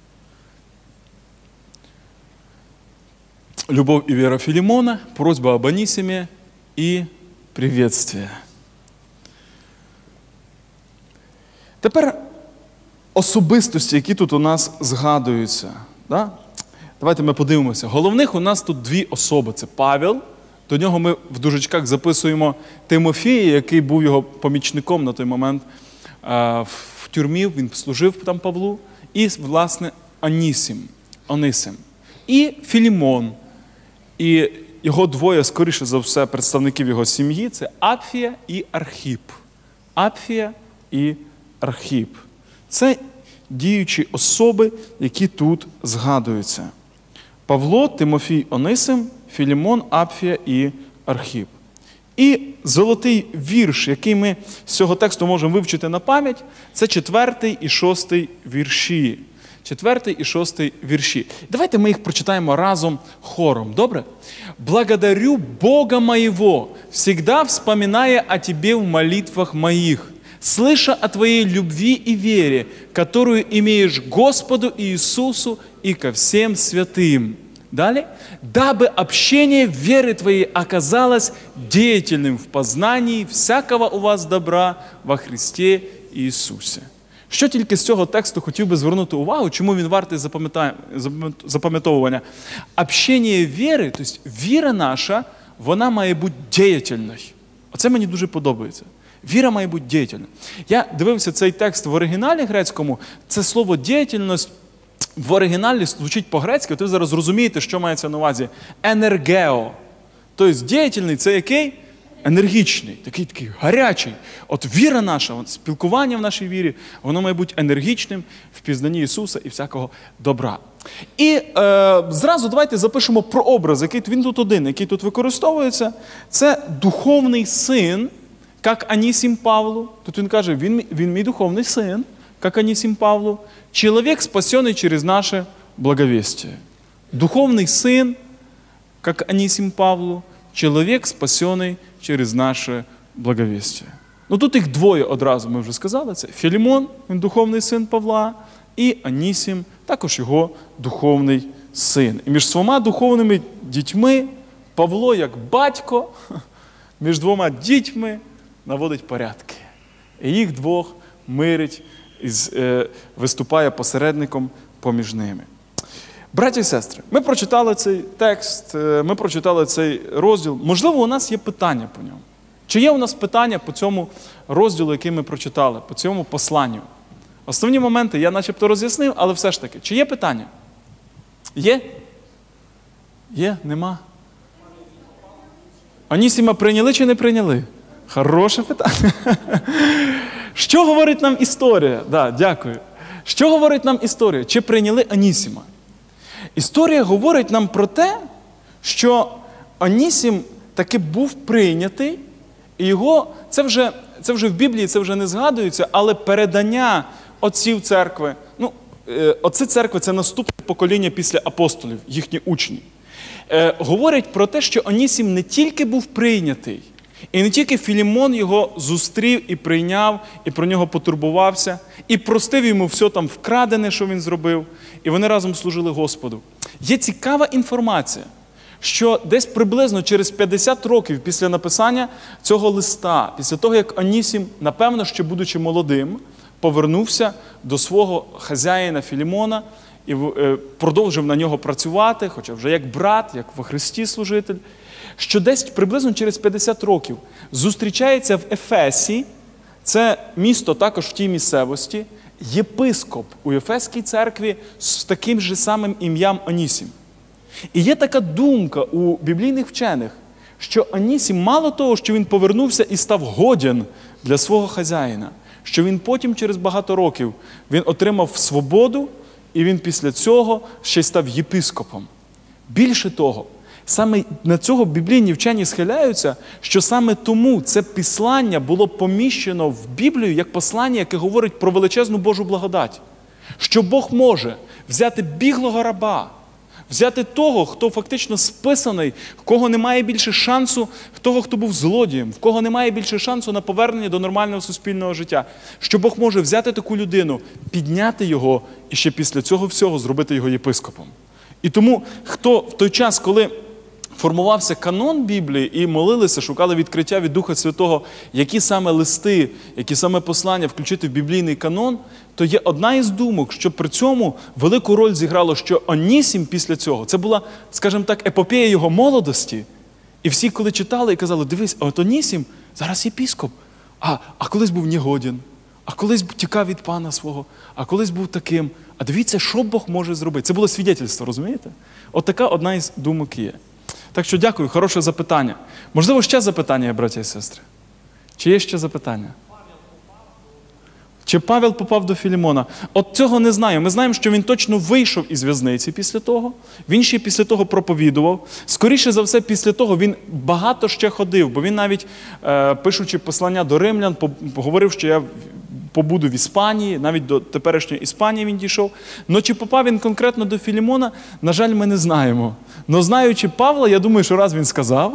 Любовь и вера Филимона, просьба об Анисиме и приветствие. Тепер особистості, які тут у нас згадуються. Да? Давайте ми подивимося. Головних у нас тут дві особи. Це Павел. До нього ми в дужечках записуємо Тимофія, який був його помічником на той момент в тюрмі. Він служив там Павлу. І, власне, Онисим. І Філімон. І його двоє, скоріше за все, представників його сім'ї – це Апфія і Архіп. Апфія і Архіп. Це діючі особи, які тут згадуються. Павло, Тимофій, Онисим, Філімон, Апфія і Архіп. І золотий вірш, який ми з цього тексту можемо вивчити на пам'ять, це 4 і 6 вірші. 4 і 6 вірші. Давайте ми їх прочитаємо разом хором, добре? «Благодарю Бога моего, всегда вспоминая о Тебе в молитвах моих, слыша о Твоей любви и вере, которую имеешь к Господу Иисусу и ко всем святым». Далее. «Дабы общение веры Твоей оказалось деятельным в познании всякого у вас добра во Христе Иисусе». Що тільки з цього тексту хотів би звернути увагу, чому він вартий запам'ятовування. Общення віри, тобто віра наша, вона має бути діятельною. Оце мені дуже подобається. Віра має бути діятельна. Я дивився цей текст в оригіналі грецькому, це слово «діятельність» в оригіналі звучить по-грецьки, от ви зараз розумієте, що мається на увазі. Енергео. Тобто діятельний – це який? Енергічний, такий гарячий. От віра наша, спілкування в нашій вірі, воно має бути енергічним в пізнанні Ісуса і всякого добра. І зразу давайте запишемо про образ, який він тут один, який тут використовується. Це духовний син, як Анісім Павлу. Тут він каже, він мій духовний син, як Анісім Павлу. Чоловік, спасений через наше благовестие. Духовний син, як Анісім Павлу. Чоловік, спасений через наше благовестие. Ну тут їх двоє одразу, ми вже сказали. Це Філімон, він духовний син Павла, і Анісім, також його духовний син. І між двома духовними дітьми Павло, як батько, між двома дітьми наводить порядки. І їх двох мирить, виступає посередником поміж ними. Браті і сестри, ми прочитали цей текст, ми прочитали цей розділ. Можливо, у нас є питання по ньому. Чи є у нас питання по цьому розділу, який ми прочитали, по цьому посланню? Основні моменти я начебто роз'яснив, але все ж таки, чи є питання? Є? Є? Нема? Анісіма прийняли чи не прийняли? Хороше питання. Що говорить нам історія? Да, дякую. Що говорить нам історія? Чи прийняли Анісіма? Історія говорить нам про те, що Анісім таки був прийнятий, і його, це вже в Біблії, це вже не згадується, але передання отців церкви, отці церкви – це наступне покоління після апостолів, їхні учні, говорять про те, що Анісім не тільки був прийнятий, і не тільки Філімон його зустрів і прийняв, і про нього потурбувався, і простив йому все там вкрадене, що він зробив, і вони разом служили Господу. Є цікава інформація, що десь приблизно через 50 років після написання цього листа, після того, як Анісім, напевно, ще будучи молодим, повернувся до свого хазяїна Філімона і продовжив на нього працювати, хоча вже як брат, як во Христі служитель, що десь приблизно через 50 років зустрічається в Ефесі, це місто також в тій місцевості, єпископ у Ефеській церкві з таким же самим ім'ям Анісім. І є така думка у біблійних вчених, що Анісім мало того, що він повернувся і став годен для свого хазяїна, що він потім через багато років він отримав свободу, і він після цього ще й став єпископом. Більше того, саме на цього біблійні вчені схиляються, що саме тому це післання було поміщено в Біблію як послання, яке говорить про величезну Божу благодать. Що Бог може взяти біглого раба, Взяти того, хто фактично списаний, в кого немає більше шансу, того, хто був злодієм, в кого немає більше шансу на повернення до нормального суспільного життя. Що Бог може взяти таку людину, підняти його і ще після цього всього зробити його єпископом. І тому, хто в той час, коли формувався канон Біблії і молилися, шукали відкриття від Духа Святого, які саме листи, які саме послання включити в біблійний канон, то є одна із думок, що при цьому велику роль зіграло, що Онісім після цього, це була, скажімо так, епопея його молодості. І всі, коли читали і казали, дивись, а от Онісім зараз єпископ, а колись був негоден, а колись тікав від пана свого, а колись був таким. А дивіться, що Бог може зробити. Це було свідетельство, розумієте? От така одна із думок є. Так що дякую, хороше запитання. Можливо, ще запитання, браття і сестри? Чи є ще запитання? Чи Павел попав до Філімона? От цього не знаю. Ми знаємо, що він точно вийшов із в'язниці після того. Він ще після того проповідував. Скоріше за все, після того він багато ще ходив, бо він навіть, пишучи послання до римлян, говорив, що я побуду в Іспанії, навіть до теперішньої Іспанії він дійшов. Но чи попав він конкретно до Філімона, на жаль, ми не знаємо. Но знаючи Павла, я думаю, що раз він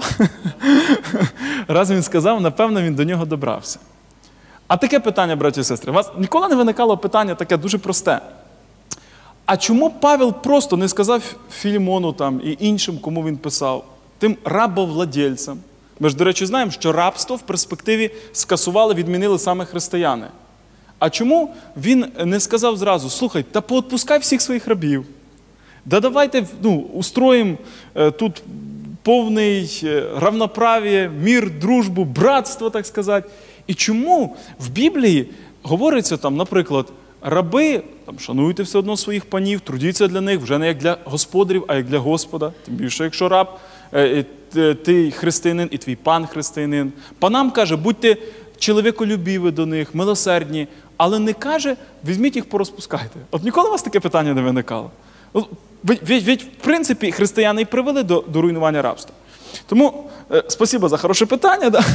сказав, напевно, він до нього добрався. А таке питання, браті і сестри, у вас ніколи не виникало питання таке дуже просте. А чому Павел просто не сказав Філімону там і іншим, кому він писав, тим рабовладельцям? Ми ж, до речі, знаємо, що рабство в перспективі скасували, відмінили саме християни. А чому він не сказав зразу, слухай, та поотпускай всіх своїх рабів, да давайте устроїмо тут повний равноправ'я, мир, дружбу, братство, так сказати. І чому в Біблії говориться там, наприклад, раби, там, шануйте все одно своїх панів, трудіться для них, вже не як для господарів, а як для Господа. Тим більше, якщо раб, ти християнин і твій пан християнин. Панам каже, будьте чоловіколюбіві до них, милосердні, але не каже, візьміть їх, порозпускайте. От ніколи у вас таке питання не виникало? Ведь в принципі, християни і привели до руйнування рабства. Тому, спасибо за хороше питання. Да?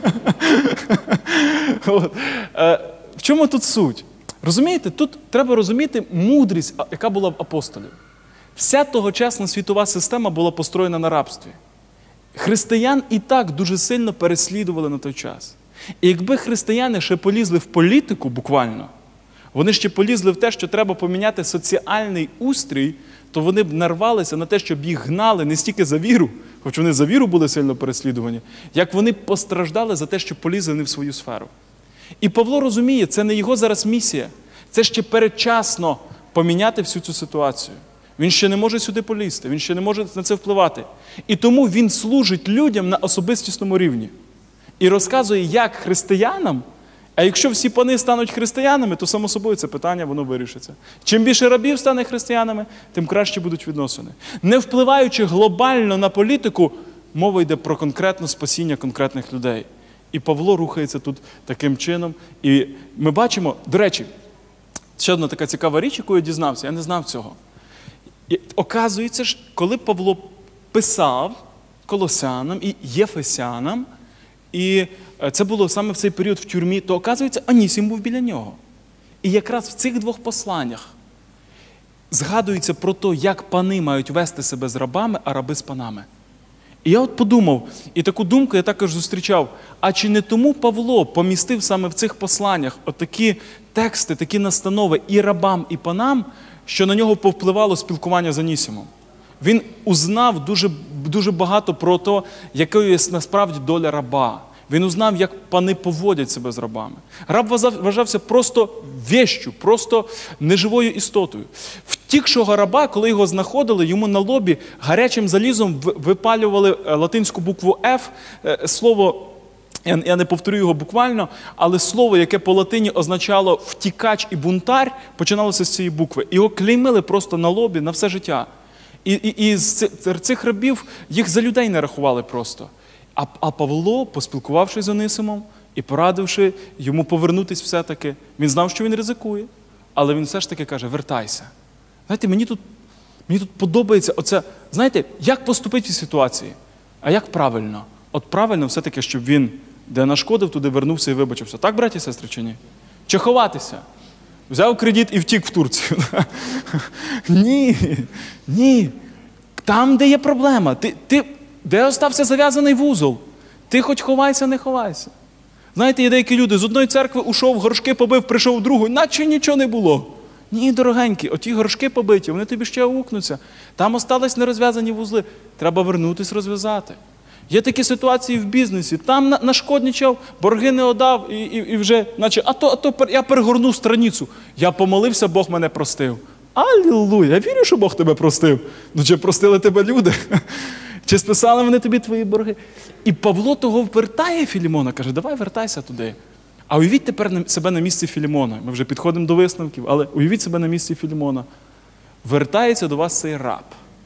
В чому тут суть? Розумієте, тут треба розуміти мудрість, яка була в апостолів. Вся тогочасна світова система була построєна на рабстві. Християн і так дуже сильно переслідували на той час. І якби християни ще полізли в політику буквально, вони ще полізли в те, що треба поміняти соціальний устрій, то вони б нарвалися на те, щоб їх гнали не стільки за віру, хоч вони за віру були сильно переслідувані, як вони постраждали за те, що полізли не в свою сферу. І Павло розуміє, це не його зараз місія, це ще передчасно поміняти всю цю ситуацію. Він ще не може сюди полізти, він ще не може на це впливати. І тому він служить людям на особистісному рівні. І розказує, як християнам, а якщо всі пани стануть християнами, то само собою це питання, воно вирішиться. Чим більше рабів стане християнами, тим краще будуть відносини. Не впливаючи глобально на політику, мова йде про конкретне спасіння конкретних людей. І Павло рухається тут таким чином. І ми бачимо, до речі, ще одна така цікава річ, яку я дізнався, я не знав цього. І оказується, коли Павло писав Колосянам і Єфесянам, і це було саме в цей період в тюрмі, то, оказується, Онісім був біля нього. І якраз в цих двох посланнях згадується про те, як пани мають вести себе з рабами, а раби з панами. І я от подумав, і таку думку я також зустрічав, а чи не тому Павло помістив саме в цих посланнях отакі тексти, такі настанови і рабам, і панам, що на нього повпливало спілкування з Онісімом. Він узнав дуже багато про те, якою є насправді доля раба. Він узнав, як пани поводять себе з рабами. Раб вважався просто вещю, просто неживою істотою. Втікшого раба, коли його знаходили, йому на лобі гарячим залізом випалювали латинську букву «Ф», слово, я не повторю його буквально, але слово, яке по латині означало «втікач» і «бунтар», починалося з цієї букви. Його клеймили просто на лобі на все життя. І з цих рабів їх за людей не рахували просто. А Павло, поспілкувавшись з Онисимом і порадивши йому повернутися все-таки, він знав, що він ризикує, але він все ж таки каже, вертайся. Знаєте, мені тут подобається оце, знаєте, як поступити в цій ситуації, а як правильно. От правильно все-таки, щоб він, де нашкодив, туди вернувся і вибачився. Так, браті і сестри, чи ні? Чи ховатися? Взяв кредит і втік в Турцію. Ні. Там, де є проблема. Де остався зав'язаний вузол? Ти хоч ховайся, не ховайся. Знаєте, є деякі люди, з одної церкви ушов, горшки побив, прийшов в другу, наче нічого не було. Ні, дорогенькі, оті горшки побиті, вони тобі ще аукнуться. Там остались нерозв'язані вузли. Треба вернутись, розв'язати. Є такі ситуації в бізнесі. Там нашкодничав, борги не одав і вже, наче, я перегорнув страницю. Я помолився, Бог мене простив. Алілуя! Я вірю, що Бог тебе простив. Ну, чи простили тебе люди? Чи списали вони тобі твої борги? І Павло того вертає Філімона, каже, давай вертайся туди. А уявіть тепер себе на місці Філімона. Ми вже підходимо до висновків, але уявіть себе на місці Філімона. Вертається до вас цей раб.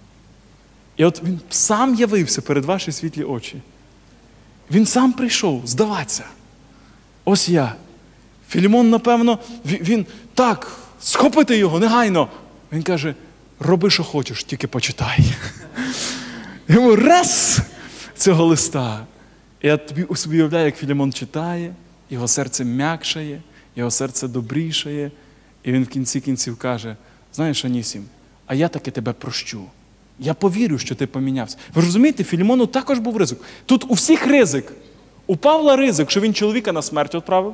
І от він сам явився перед ваші світлі очі. Він сам прийшов здаватися. Ось я. Філімон, напевно, він так, схопити його негайно. Він каже, роби, що хочеш, тільки почитай. Йому раз цього листа. І я тобі уявляю, як Філімон читає, його серце м'якшає, його серце добрішає. І він в кінці кінців каже, знаєш, Анісім, а я таки тебе прощу. Я повірю, що ти помінявся. Ви розумієте, Філімону також був ризик. Тут у всіх ризик. У Павла ризик, що він чоловіка на смерть відправив.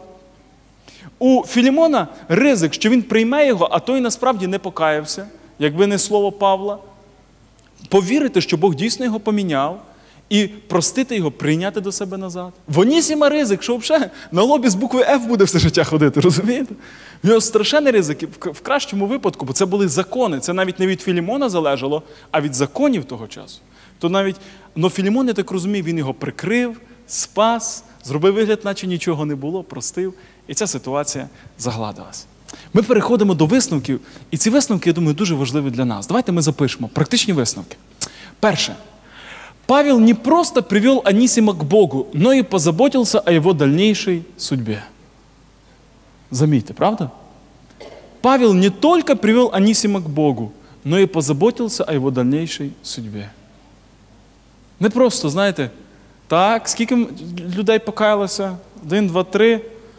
У Філімона ризик, що він прийме його, а той насправді не покаявся, якби не слово Павла. Повірити, що Бог дійсно його поміняв, і простити його, прийняти до себе назад. В Онісіма ризик, що взагалі на лобі з букви F буде все життя ходити, розумієте? В нього страшенний ризик, в кращому випадку, бо це були закони, це навіть не від Філімона залежало, а від законів того часу. То навіть, но Філімон, я так розумію, він його прикрив, спас, зробив вигляд, наче нічого не було, простив, і ця ситуація загладилась. Ми переходимо до висновків, і ці висновки, я думаю, дуже важливі для нас. Давайте ми запишемо практичні висновки. Перше. Павел не просто привел Анисима к Богу, но и позаботился о его дальнейшей судьбе. Заметьте, правда? Павел не только привел Анисима к Богу, но и позаботился о его дальнейшей судьбе. Не просто, знаєте, так, скільки людей покаялося? 1, 2, 3.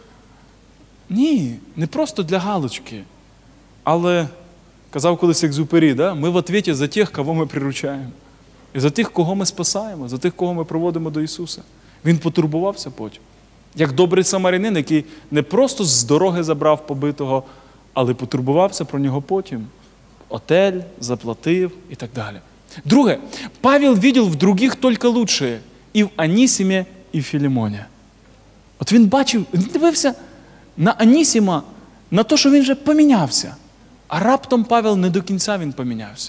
Ні, не просто для галочки. Але, казав колись Екзюпері, да? Ми в відповіді за тих, кого ми приручаємо. І за тих, кого ми спасаємо, за тих, кого ми проводимо до Ісуса. Він потурбувався потім. Як добрий самарянин, який не просто з дороги забрав побитого, але потурбувався про нього потім. Отель, заплатив і так далі. Друге. Павел видел в других только лучшее. І в Анісімі, і в Філімоні. От він бачив, він дивився на Анісіма, на те, що він вже помінявся. А раптом Павел не до кінця він помінявся.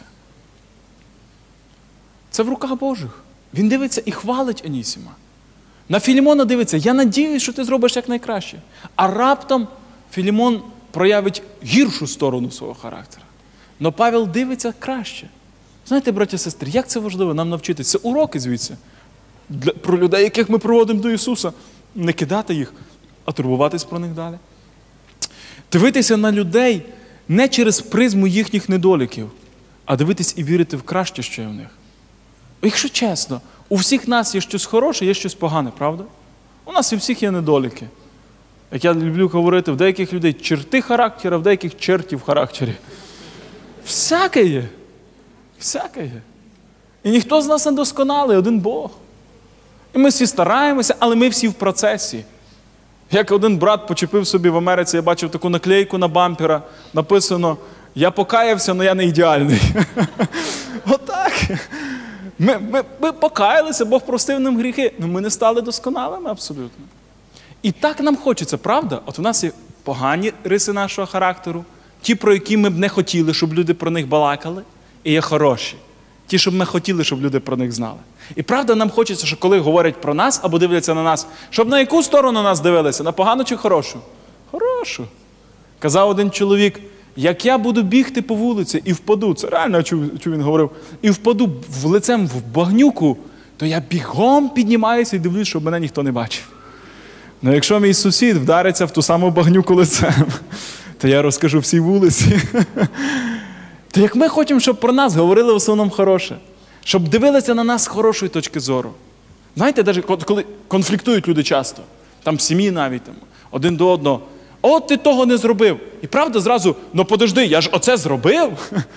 Це в руках Божих. Він дивиться і хвалить Анісіма. На Філімона дивиться, я надіюсь, що ти зробиш якнайкраще. А раптом Філімон проявить гіршу сторону свого характеру. Но Павел дивиться краще. Знаєте, браті і сестри, як це важливо нам навчитися? Це уроки звідси. Про людей, яких ми проводимо до Ісуса. Не кидати їх, а турбуватись про них далі. Дивитися на людей не через призму їхніх недоліків, а дивитись і вірити в краще, що є в них. Якщо чесно, у всіх нас є щось хороше, є щось погане, правда? У нас і всіх є недоліки. Як я люблю говорити, в деяких людей черти характера, в деяких чертів в характері. Всяке є. Всяке є. І ніхто з нас не досконалий, один Бог. І ми всі стараємося, але ми всі в процесі. Як один брат почепив собі в Америці, я бачив таку наклейку на бампера, написано «Я покаявся, але я не ідеальний». Отак. Ми покаялися, Бог простив нам гріхи, але ми не стали досконалими абсолютно. І так нам хочеться, правда? От у нас є погані риси нашого характеру, ті, про які ми б не хотіли, щоб люди про них балакали, і є хороші. Ті, щоб ми хотіли, щоб люди про них знали. І правда, нам хочеться, що коли говорять про нас або дивляться на нас, щоб на яку сторону нас дивилися? На погану чи хорошу? Хорошу. Казав один чоловік, як я буду бігти по вулиці і впаду, це реально, чув він говорив, і впаду лицем в багнюку, то я бігом піднімаюся і дивлюсь, щоб мене ніхто не бачив. Ну якщо мій сусід вдариться в ту саму багнюку лицем, то я розкажу всій вулиці. То як ми хочемо, щоб про нас говорили в основному хороше, щоб дивилися на нас з хорошої точки зору. Знаєте, навіть коли конфліктують люди часто, там в сім'ї навіть, там, один до одного, от ти того не зробив. І правда зразу, ну подожди, я ж оце зробив.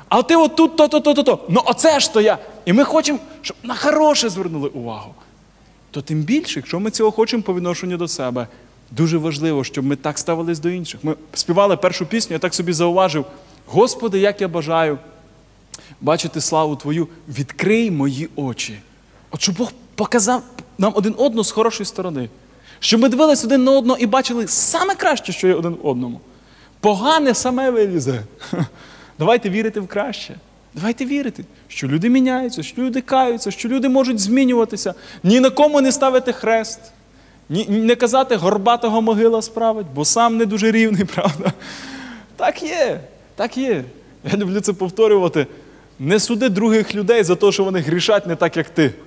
А ти от тут то. Ну оце ж то я. І ми хочемо, щоб на хороше звернули увагу. То тим більше, якщо ми цього хочемо по відношенню до себе, дуже важливо, щоб ми так ставились до інших. Ми співали першу пісню, я так собі зауважив: Господи, як я бажаю бачити славу Твою, відкрий мої очі. От щоб Бог показав нам один одного з хорошої сторони. Щоб ми дивились один на одного і бачили саме краще, що є один одному. Погане саме вилізе. Давайте вірити в краще. Давайте вірити, що люди міняються, що люди каються, що люди можуть змінюватися. Ні на кому не ставити хрест. Не казати горбатого могила справить, бо сам не дуже рівний, правда? Так є, так є. Я люблю це повторювати. Не суди других людей за те, що вони грішать не так, як ти.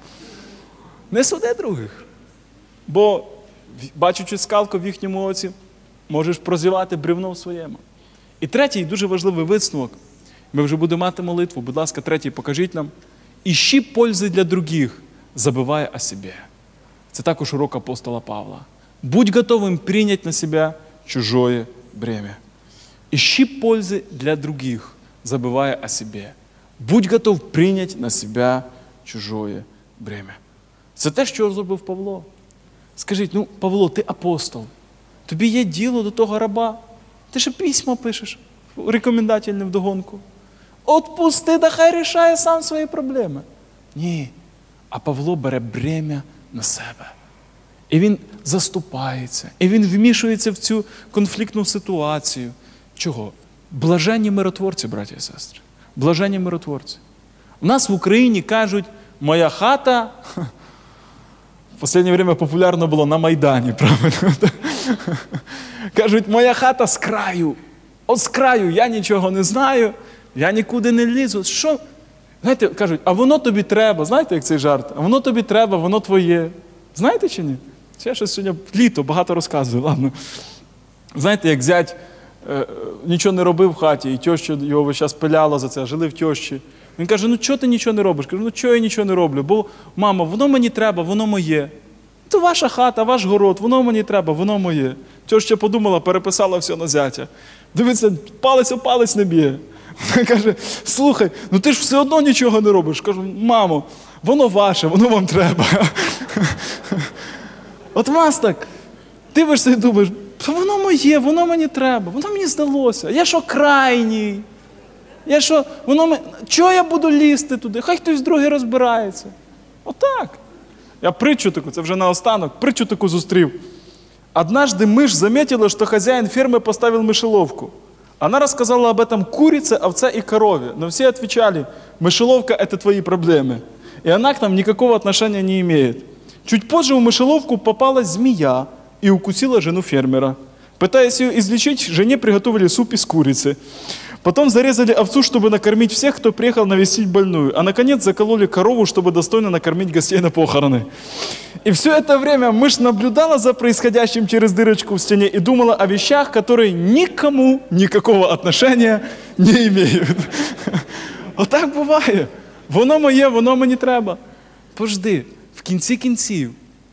Не суди других. Бо, бачучи скалку в їхньому оці, можеш прозівати бревно в своєму. І третій, дуже важливий висновок. Ми вже будемо мати молитву. Будь ласка, третій покажіть нам. «Ищи пользи для других, забывая о себе». Це також урок апостола Павла. Будь готовим принять на себя чужое бремя. Ищи пользы для других, забывая о себе. Будь готов принять на себя чужое бремя. Це те, що зробив Павло. Скажіть, ну, Павло, ти апостол. Тобі є діло до того раба. Ти ще письма пишеш, рекомендательне вдогонку. Отпусти, да хай рішає сам свої проблеми. Ні. А Павло бере бремя на себе. І він заступається, і він вмішується в цю конфліктну ситуацію. Чого? Блаженні миротворці, браті і сестри. Блаженні миротворці. У нас в Україні кажуть, моя хата, в останнє время популярно було на Майдані, правильно? Кажуть, моя хата з краю. От з краю, я нічого не знаю, я нікуди не лізу. Що? Знаєте, кажуть, а воно тобі треба. Знаєте, як цей жарт? А воно тобі треба, воно твоє. Знаєте чи ні? Я щось сьогодні літо багато розказую, ладно. Знаєте, як зять нічого не робив в хаті, і тьоща його весь час пиляла за це, жили в тьощі. Він каже, ну чого ти нічого не робиш? Кажу, ну чого я нічого не роблю? Бо, мама, воно мені треба, воно моє. Це ваша хата, ваш город, воно мені треба, воно моє. Тьоща подумала, переписала все на зятя. Дивиться, палець о палець не б'є. Вона каже, слухай, ну ти ж все одно нічого не робиш. Кажу, мамо, воно ваше, воно вам треба. От вас так, дивишся і думаєш, воно моє, воно мені треба, воно мені здалося. Я що крайній? Я що, чого я буду лізти туди? Хай хтось другий розбирається. Отак. Я притчу таку, це вже наостанок, притчу таку зустрів. Однажды мышь заметила, что хозяин фермы поставил мышеловку. Она рассказала об этом курице, овце и корове. Но все отвечали, мышеловка – это твои проблемы. И она к нам никакого отношения не имеет. Чуть позже в мышеловку попалась змея и укусила жену фермера. Пытаясь ее излечить, жене приготовили суп из курицы. Потом зарезали овцу, чтобы накормить всех, кто приехал навестить больную. А наконец закололи корову, чтобы достойно накормить гостей на похороны. И все это время мышь наблюдала за происходящим через дырочку в стене и думала о вещах, которые никому никакого отношения не имеют. Отак буває. Воно моє, воно мені треба. Пожди, в кінці кінців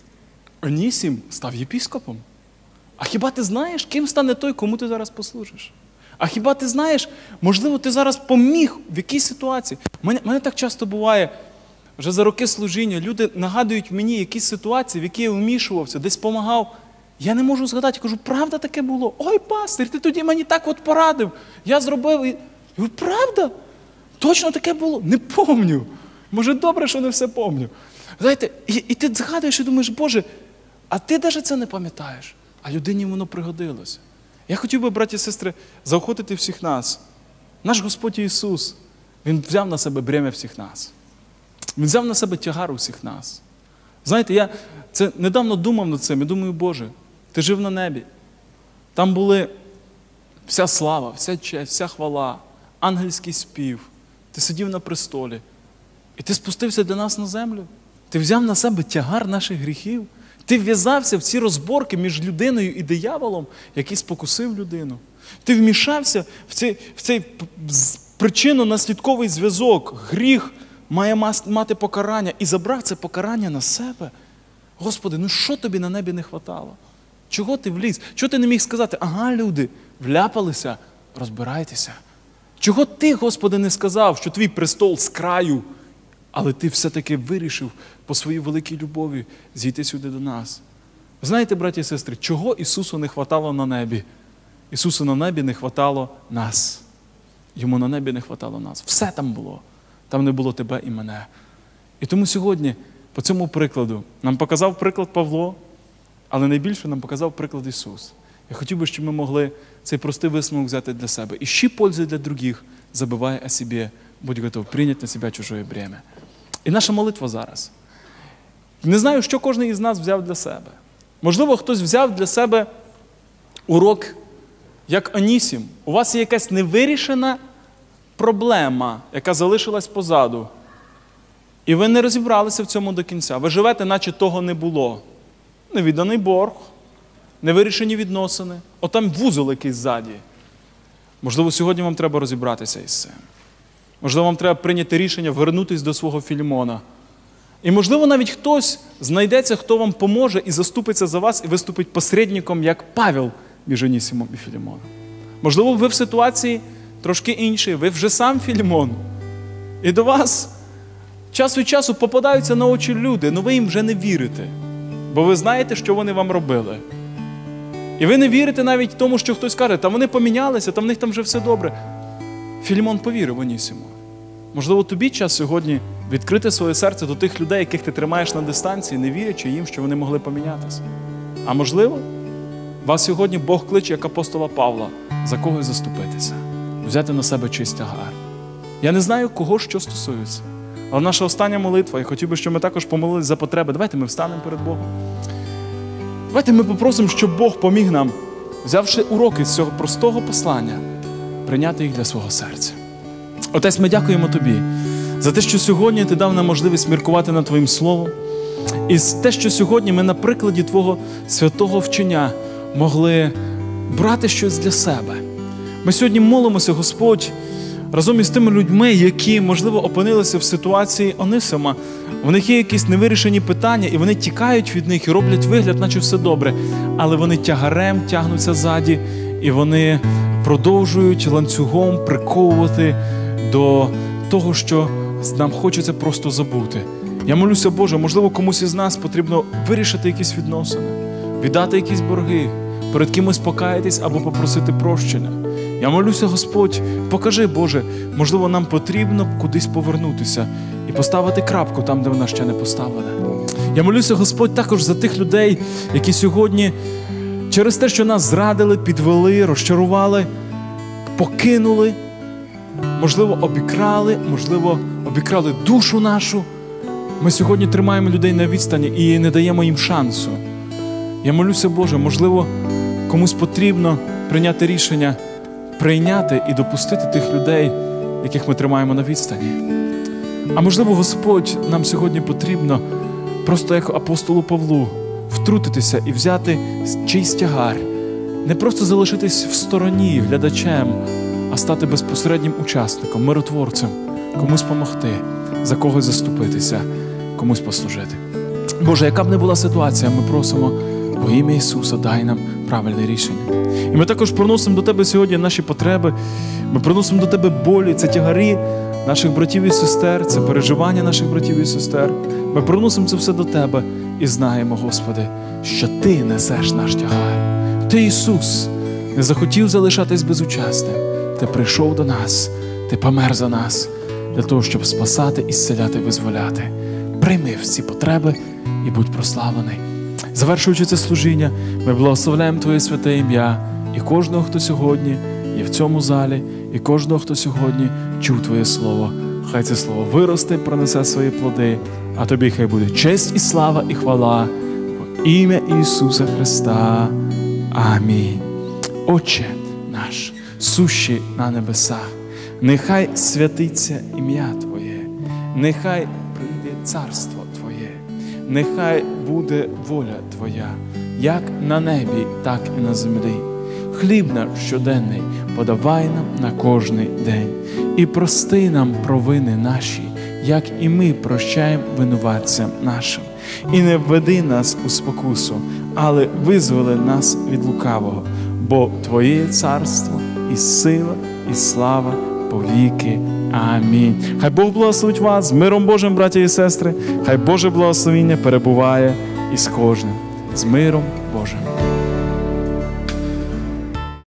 Онісім став єпіскопом. А хіба ти знаєш, ким стане той, кому ти зараз послужиш? А хіба ти знаєш, можливо, ти зараз поміг в якійсь ситуації? Мене так часто буває, вже за роки служіння, люди нагадують мені якісь ситуації, в які я вмішувався, десь помагав. Я не можу згадати, кажу, правда таке було? Ой, пастир, ти тоді мені так от порадив. Я зробив. Я говорю, правда? Точно таке було? Не помню. Може, добре, що не все помню. Знаєте, і ти згадуєш і думаєш, Боже, а ти навіть це не пам'ятаєш. А людині воно пригодилося. Я хотів би, браті і сестри, заохотити всіх нас. Наш Господь Ісус, Він взяв на себе бремя всіх нас. Він взяв на себе тягар усіх нас. Знаєте, я це недавно думав над цим і думаю, Боже, ти жив на небі. Там були вся слава, вся честь, вся хвала, ангельський спів. Ти сидів на престолі. І ти спустився для нас на землю. Ти взяв на себе тягар наших гріхів. Ти вв'язався в ці розборки між людиною і дияволом, який спокусив людину. Ти вмішався в цей причинно-наслідковий зв'язок. Гріх має мати покарання. І забрав це покарання на себе. Господи, ну що тобі на небі не хватало? Чого ти вліз? Чого ти не міг сказати, ага, люди, вляпалися, розбирайтеся. Чого ти, Господи, не сказав, що твій престол з краю, але ти все-таки вирішив по своїй великій любові зійти сюди до нас? Знаєте, браті і сестри, чого Ісусу не хватало на небі? Ісусу на небі не хватало нас. Йому на небі не хватало нас. Все там було. Там не було тебе і мене. І тому сьогодні, по цьому прикладу, нам показав приклад Павло, але найбільше нам показав приклад Ісус. Я хотів би, щоб ми могли цей простий висновок взяти для себе. «Ищи пользы для других, забывая о себе, будь готов принять на себя чужое бремя». І наша молитва зараз. Не знаю, що кожен із нас взяв для себе. Можливо, хтось взяв для себе урок, як Анісім. У вас є якась невирішена проблема, яка залишилась позаду. І ви не розібралися в цьому до кінця. Ви живете, наче того не було. Невідданий борг, невирішені відносини. Отам вузол якийсь ззаді. Можливо, сьогодні вам треба розібратися із цим. Можливо, вам треба прийняти рішення вернутися до свого Філімона. І, можливо, навіть хтось знайдеться, хто вам поможе і заступиться за вас, і виступить посередником, як Павел між Анісімом і Філімоном. Можливо, ви в ситуації трошки іншій, ви вже сам Філімон. І до вас час від часу попадаються на очі люди, але ви їм вже не вірите, бо ви знаєте, що вони вам робили. І ви не вірите навіть тому, що хтось каже, та вони помінялися, та в них там вже все добре. Філімон повірив Анісіму. Можливо, тобі час сьогодні відкрити своє серце до тих людей, яких ти тримаєш на дистанції, не вірячи їм, що вони могли помінятися. А можливо, вас сьогодні Бог кличе, як апостола Павла, за когось заступитися, взяти на себе чийсь тягар. Я не знаю, кого що стосується, але наша остання молитва, я хотів би, щоб ми також помолились за потреби. Давайте ми встанемо перед Богом. Давайте ми попросимо, щоб Бог поміг нам, взявши уроки з цього простого послання, прийняти їх для свого серця. Отець, ми дякуємо Тобі за те, що сьогодні Ти дав нам можливість міркувати над Твоїм Словом. І те, що сьогодні ми на прикладі Твого святого вчення могли брати щось для себе. Ми сьогодні молимося, Господь, разом із тими людьми, які, можливо, опинилися в ситуації Онисима. У них є якісь невирішені питання, і вони тікають від них і роблять вигляд, наче все добре. Але вони тягарем тягнуться ззаді, і вони продовжують ланцюгом приковувати до того, що нам хочеться просто забути. Я молюся, Боже, можливо, комусь із нас потрібно вирішити якісь відносини, віддати якісь борги, перед кимось покаятись або попросити прощення. Я молюся, Господь, покажи, Боже, можливо, нам потрібно кудись повернутися і поставити крапку там, де вона ще не поставлена. Я молюся, Господь, також за тих людей, які сьогодні через те, що нас зрадили, підвели, розчарували, покинули, можливо, обікрали душу нашу. Ми сьогодні тримаємо людей на відстані і не даємо їм шансу. Я молюся, Боже, можливо, комусь потрібно прийняти рішення, прийняти і допустити тих людей, яких ми тримаємо на відстані. А можливо, Господь, нам сьогодні потрібно, просто як апостолу Павлу, втрутитися і взяти чийсь тягар. Не просто залишитись в стороні, глядачем, а стати безпосереднім учасником, миротворцем, комусь помогти, за когось заступитися, комусь послужити. Боже, яка б не була ситуація, ми просимо во ім'я Ісуса, дай нам правильне рішення. І ми також приносимо до Тебе сьогодні наші потреби, ми приносимо до Тебе болі, це тягарі наших братів і сестер, це переживання наших братів і сестер. Ми приносимо це все до Тебе і знаємо, Господи, що Ти несеш наш тягар. Ти, Ісус, не захотів залишатись безучасним. Ти прийшов до нас, Ти помер за нас, для того, щоб спасати, ісцеляти, визволяти. Прийми всі потреби і будь прославлений. Завершуючи це служіння, ми благословляємо Твоє святе ім'я і кожного, хто сьогодні є в цьому залі, і кожного, хто сьогодні чув Твоє Слово. Хай це Слово виросте, пронесе свої плоди, а Тобі хай буде честь і слава і хвала во ім'я Ісуса Христа. Амінь. Отче наш, сущий на небесах, нехай святиться ім'я Твоє, нехай прийде царство Твоє, нехай буде воля Твоя, як на небі, так і на землі. Хліб наш щоденний подавай нам на кожний день. І прости нам провини наші, як і ми прощаємо винуватцям нашим. І не введи нас у спокусу, але визволи нас від лукавого. Бо Твоє царство і сила, і слава повіки. Амінь. Хай Бог благословить вас з миром Божим, браті і сестри. Хай Боже благословіння перебуває із кожним. З миром.